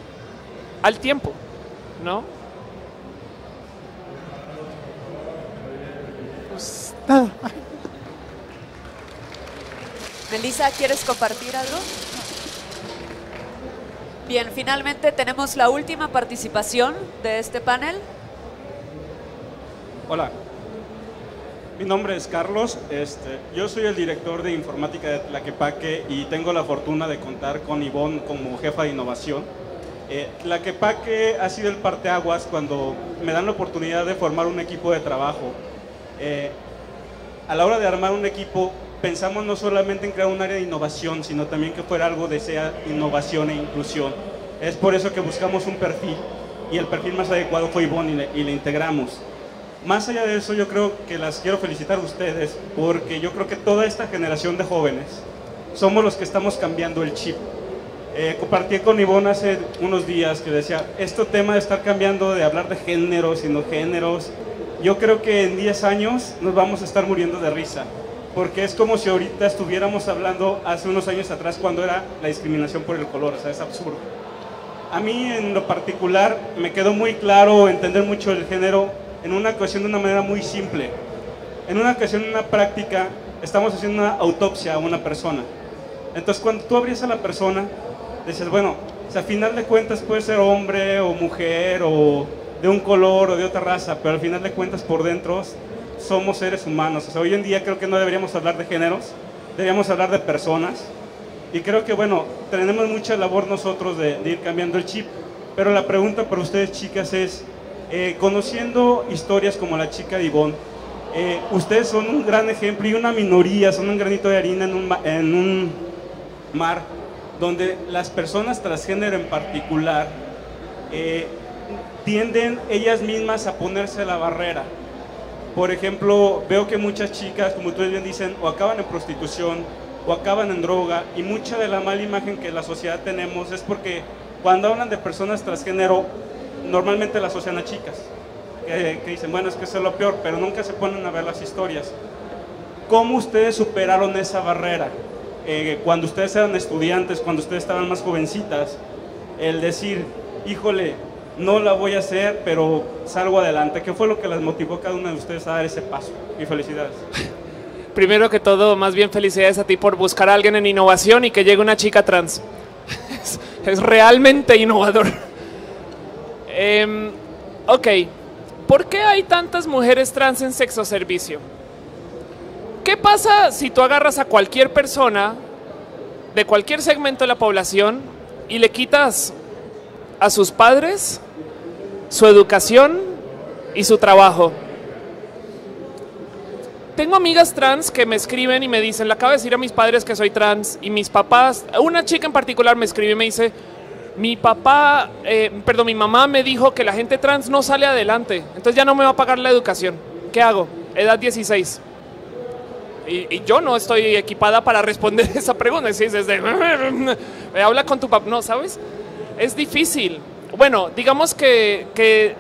al tiempo, ¿no? Nada. Melissa, ¿quieres compartir algo? Bien, finalmente tenemos la última participación de este panel. Hola, mi nombre es Carlos, yo soy el director de informática de Tlaquepaque y tengo la fortuna de contar con Ivonne como jefa de innovación. Tlaquepaque ha sido el parteaguas cuando me dan la oportunidad de formar un equipo de trabajo. A la hora de armar un equipo, pensamos no solamente en crear un área de innovación, sino también que fuera algo de sea innovación e inclusión. Es por eso que buscamos un perfil, y el perfil más adecuado fue Ivonne y le integramos. Más allá de eso, yo creo que las quiero felicitar a ustedes, porque yo creo que toda esta generación de jóvenes somos los que estamos cambiando el chip. Compartí con Ivonne hace unos días que decía, este tema de estar cambiando de hablar de géneros y no géneros, yo creo que en 10 años nos vamos a estar muriendo de risa, porque es como si ahorita estuviéramos hablando hace unos años atrás cuando era la discriminación por el color, o sea, es absurdo. A mí en lo particular me quedó muy claro entender mucho el género en una ocasión de una manera muy simple. En una ocasión, en una práctica, estamos haciendo una autopsia a una persona. Entonces cuando tú abrías a la persona, dices, bueno, o sea, a final de cuentas puede ser hombre o mujer o de un color o de otra raza, pero al final de cuentas por dentro somos seres humanos. O sea, hoy en día creo que no deberíamos hablar de géneros, deberíamos hablar de personas. Y creo que, bueno, tenemos mucha labor nosotros de ir cambiando el chip. Pero la pregunta para ustedes, chicas, es, conociendo historias como la chica de Ivonne, ustedes son un gran ejemplo y una minoría, son un granito de harina en un mar donde las personas transgénero en particular tienden ellas mismas a ponerse la barrera. Por ejemplo, veo que muchas chicas, como ustedes bien dicen, o acaban en prostitución o acaban en droga, y mucha de la mala imagen que la sociedad tenemos es porque cuando hablan de personas transgénero normalmente la asocian a chicas, que dicen, bueno, es que eso es lo peor, pero nunca se ponen a ver las historias. ¿Cómo ustedes superaron esa barrera? Cuando ustedes eran estudiantes, cuando ustedes estaban más jovencitas, el decir, híjole, no la voy a hacer, pero salgo adelante. ¿Qué fue lo que las motivó a cada una de ustedes a dar ese paso? Y felicidades. Primero que todo, más bien felicidades a ti por buscar a alguien en innovación y que llegue una chica trans. Es realmente innovador. Ok, ¿por qué hay tantas mujeres trans en sexo servicio? ¿Qué pasa si tú agarras a cualquier persona de cualquier segmento de la población y le quitas a sus padres, su educación y su trabajo? Tengo amigas trans que me escriben y me dicen, le acabo de decir a mis padres que soy trans, y mis papás, una chica en particular me escribe y me dice, mi mamá me dijo que la gente trans no sale adelante, entonces ya no me va a pagar la educación. ¿Qué hago? Edad 16. Y yo no estoy equipada para responder esa pregunta. Si es desde, habla con tu papá, no, ¿sabes? Es difícil. Bueno, digamos que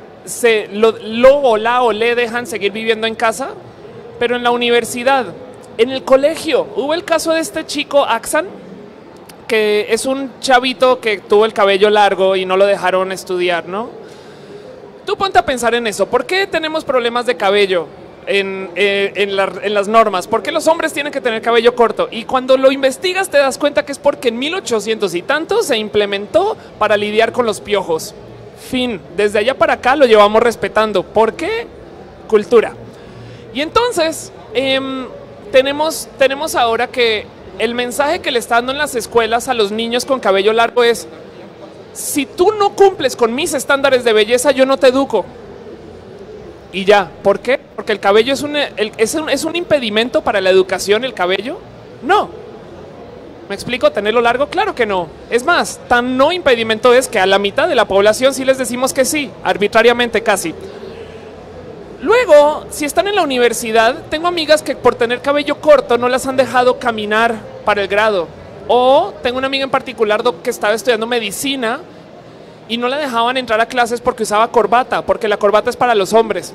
le dejan seguir viviendo en casa, pero en la universidad, en el colegio, hubo el caso de este chico Axan, que es un chavito que tuvo el cabello largo y no lo dejaron estudiar, ¿no? Tú ponte a pensar en eso. ¿Por qué tenemos problemas de cabello en las normas? ¿Por qué los hombres tienen que tener cabello corto? Y cuando lo investigas te das cuenta que es porque en 1800 y tanto se implementó para lidiar con los piojos. Fin. Desde allá para acá lo llevamos respetando. ¿Por qué? Cultura. Y entonces tenemos ahora que el mensaje que le está dando en las escuelas a los niños con cabello largo es: si tú no cumples con mis estándares de belleza, yo no te educo. Y ya. ¿Por qué? Porque el cabello es un impedimento para la educación, el cabello. No. ¿Me explico? ¿Tenerlo largo? Claro que no. Es más, tan no impedimento es que a la mitad de la población sí les decimos que sí, arbitrariamente casi. Luego, si están en la universidad, tengo amigas que por tener cabello corto no las han dejado caminar para el grado. O tengo una amiga en particular que estaba estudiando medicina y no la dejaban entrar a clases porque usaba corbata, porque la corbata es para los hombres.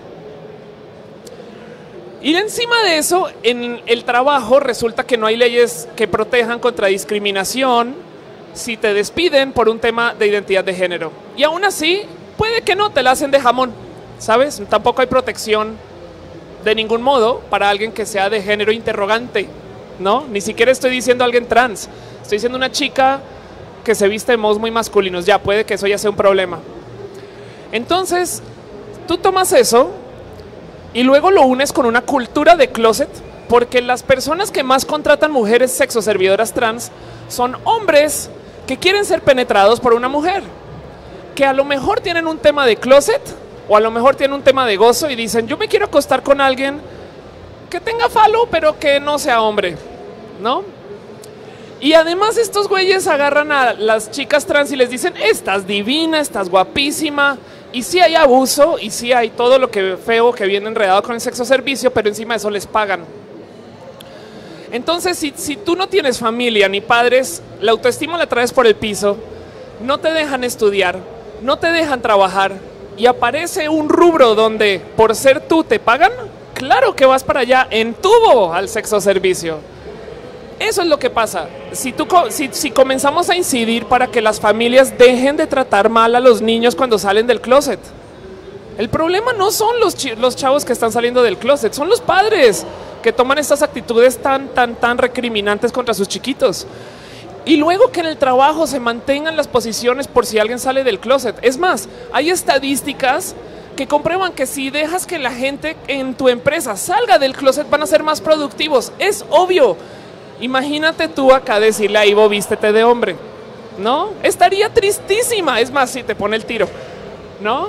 Y encima de eso, en el trabajo resulta que no hay leyes que protejan contra discriminación si te despiden por un tema de identidad de género. Y aún así, puede que no te la hacen de jamón. ¿Sabes? Tampoco hay protección de ningún modo para alguien que sea de género interrogante, ¿no? Ni siquiera estoy diciendo alguien trans, estoy diciendo una chica que se viste de modos muy masculinos. Ya, puede que eso ya sea un problema. Entonces, tú tomas eso y luego lo unes con una cultura de closet, porque las personas que más contratan mujeres sexoservidoras trans son hombres que quieren ser penetrados por una mujer, que a lo mejor tienen un tema de closet, o a lo mejor tienen un tema de gozo y dicen, yo me quiero acostar con alguien que tenga falo, pero que no sea hombre, ¿no? Y además estos güeyes agarran a las chicas trans y les dicen, estás divina, estás guapísima. Y sí hay abuso, y sí hay todo lo que feo que viene enredado con el sexo servicio, pero encima de eso les pagan. Entonces, si tú no tienes familia ni padres, la autoestima la traes por el piso, no te dejan estudiar, no te dejan trabajar, y aparece un rubro donde por ser tú te pagan, claro que vas para allá en tubo al sexo servicio. Eso es lo que pasa. Si comenzamos a incidir para que las familias dejen de tratar mal a los niños cuando salen del closet. El problema no son los chavos que están saliendo del closet, son los padres que toman estas actitudes tan recriminantes contra sus chiquitos. Y luego que en el trabajo se mantengan las posiciones por si alguien sale del closet. Es más, hay estadísticas que comprueban que si dejas que la gente en tu empresa salga del closet van a ser más productivos. Es obvio. Imagínate tú acá decirle a Ivo, vístete de hombre, ¿no? Estaría tristísima. Es más, si te pone el tiro, ¿no?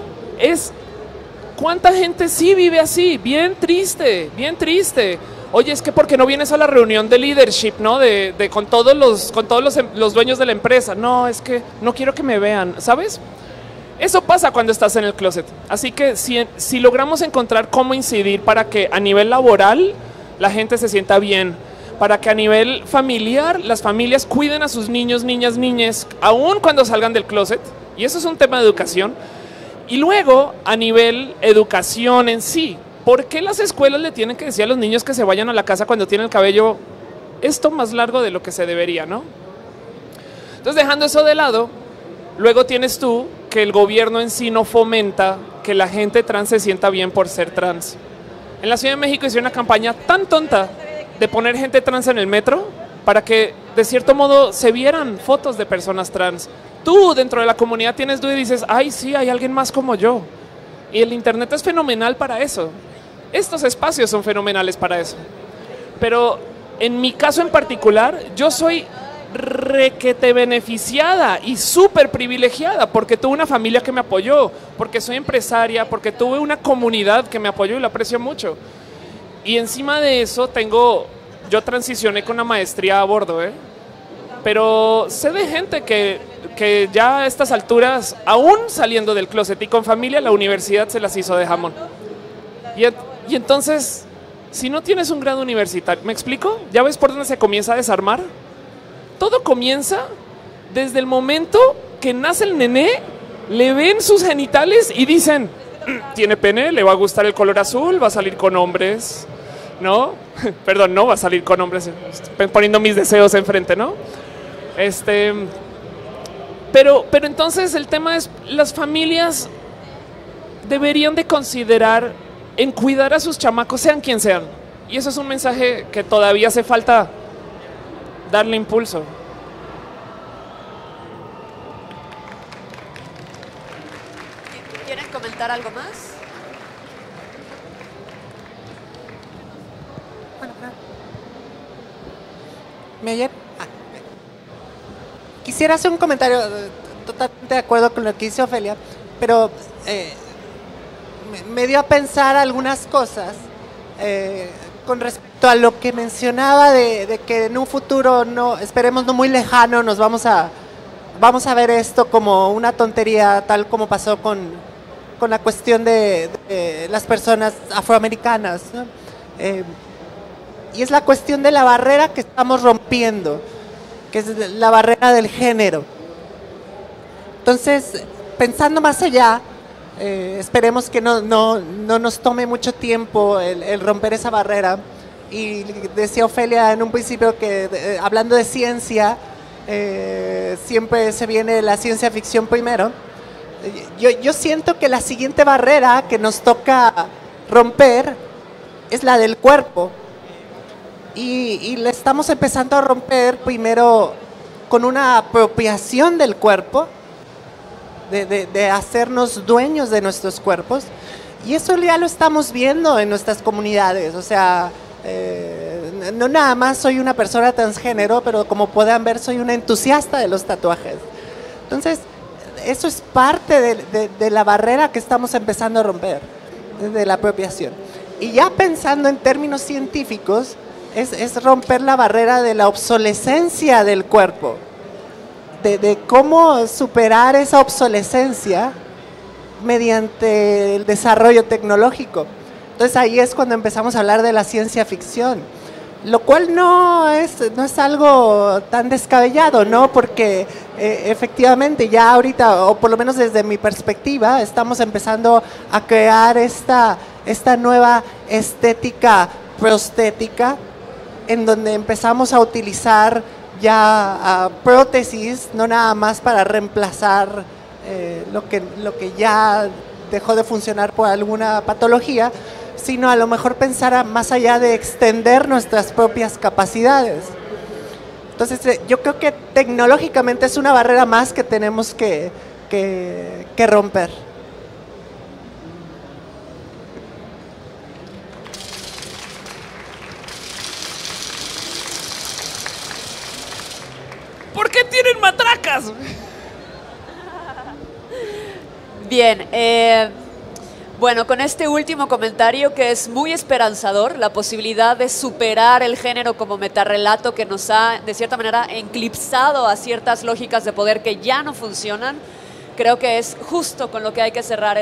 ¿Cuánta gente sí vive así? Bien triste, bien triste. Oye, es que ¿por qué no vienes a la reunión de leadership, ¿no? Con todos los dueños de la empresa. No, es que no quiero que me vean, ¿sabes? Eso pasa cuando estás en el closet. Así que si logramos encontrar cómo incidir para que a nivel laboral la gente se sienta bien, para que a nivel familiar las familias cuiden a sus niños, niñas, niñes, aún cuando salgan del closet, y eso es un tema de educación, y luego a nivel educación en sí, ¿por qué las escuelas le tienen que decir a los niños que se vayan a la casa cuando tienen el cabello esto más largo de lo que se debería, ¿no? Entonces, dejando eso de lado, luego tienes tú que el gobierno en sí no fomenta que la gente trans se sienta bien por ser trans. En la Ciudad de México hicieron una campaña tan tonta de poner gente trans en el metro para que de cierto modo se vieran fotos de personas trans. Tú dentro de la comunidad tienes duda y dices, ay sí, hay alguien más como yo. Y el internet es fenomenal para eso. Estos espacios son fenomenales para eso. Pero en mi caso en particular, yo soy requete beneficiada y súper privilegiada porque tuve una familia que me apoyó, porque soy empresaria, porque tuve una comunidad que me apoyó y la aprecio mucho. Y encima de eso yo transicioné con una maestría a bordo, pero sé de gente que ya a estas alturas, aún saliendo del closet y con familia, la universidad se las hizo de jamón. Y entonces, si no tienes un grado universitario, ¿me explico? ¿Ya ves por dónde se comienza a desarmar? Todo comienza desde el momento que nace el nené, le ven sus genitales y dicen, tiene pene, le va a gustar el color azul, va a salir con hombres, ¿no? Perdón, no va a salir con hombres, estoy poniendo mis deseos enfrente, ¿no? Pero entonces el tema es, las familias deberían de considerar en cuidar a sus chamacos, sean quien sean. Y eso es un mensaje que todavía hace falta darle impulso. ¿Quieren comentar algo más? ¿Me oyen? Quisiera hacer un comentario, totalmente de acuerdo con lo que dice Ofelia, pero me dio a pensar algunas cosas con respecto a lo que mencionaba de que en un futuro, esperemos no muy lejano, nos vamos a ver esto como una tontería, tal como pasó con la cuestión de las personas afroamericanas, ¿no? Y es la cuestión de la barrera que estamos rompiendo, que es la barrera del género. Entonces, pensando más allá, esperemos que no nos tome mucho tiempo el romper esa barrera. Y decía Ofelia en un principio que hablando de ciencia, siempre se viene la ciencia ficción primero. Yo siento que la siguiente barrera que nos toca romper es la del cuerpo. Y la estamos empezando a romper primero con una apropiación del cuerpo, de hacernos dueños de nuestros cuerpos. Y eso ya lo estamos viendo en nuestras comunidades. O sea, no nada más soy una persona transgénero, pero como puedan ver, soy una entusiasta de los tatuajes. Entonces, eso es parte de la barrera que estamos empezando a romper, de la apropiación. Y ya pensando en términos científicos, es romper la barrera de la obsolescencia del cuerpo, de cómo superar esa obsolescencia mediante el desarrollo tecnológico. Entonces ahí es cuando empezamos a hablar de la ciencia ficción, lo cual no es algo tan descabellado, ¿no? Porque efectivamente ya ahorita, o por lo menos desde mi perspectiva, estamos empezando a crear esta nueva estética prostética, en donde empezamos a utilizar ya prótesis, no nada más para reemplazar lo que ya dejó de funcionar por alguna patología, sino a lo mejor pensar más allá de extender nuestras propias capacidades. Entonces yo creo que tecnológicamente es una barrera más que tenemos que romper. tienen matracas? Bien, bueno, con este último comentario que es muy esperanzador, la posibilidad de superar el género como metarrelato que nos ha, de cierta manera, eclipsado a ciertas lógicas de poder que ya no funcionan, creo que es justo con lo que hay que cerrar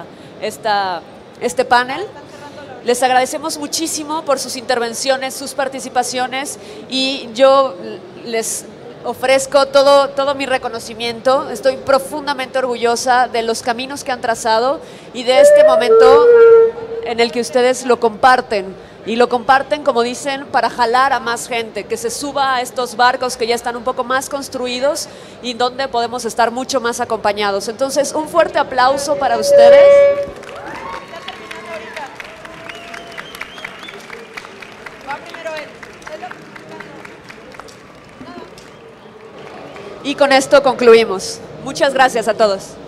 este panel. Les agradecemos muchísimo por sus intervenciones, sus participaciones, y yo les ofrezco todo mi reconocimiento. Estoy profundamente orgullosa de los caminos que han trazado y de este momento en el que ustedes lo comparten. Y lo comparten, como dicen, para jalar a más gente, que se suba a estos barcos que ya están un poco más construidos y donde podemos estar mucho más acompañados. Entonces, un fuerte aplauso para ustedes. Y con esto concluimos. Muchas gracias a todos.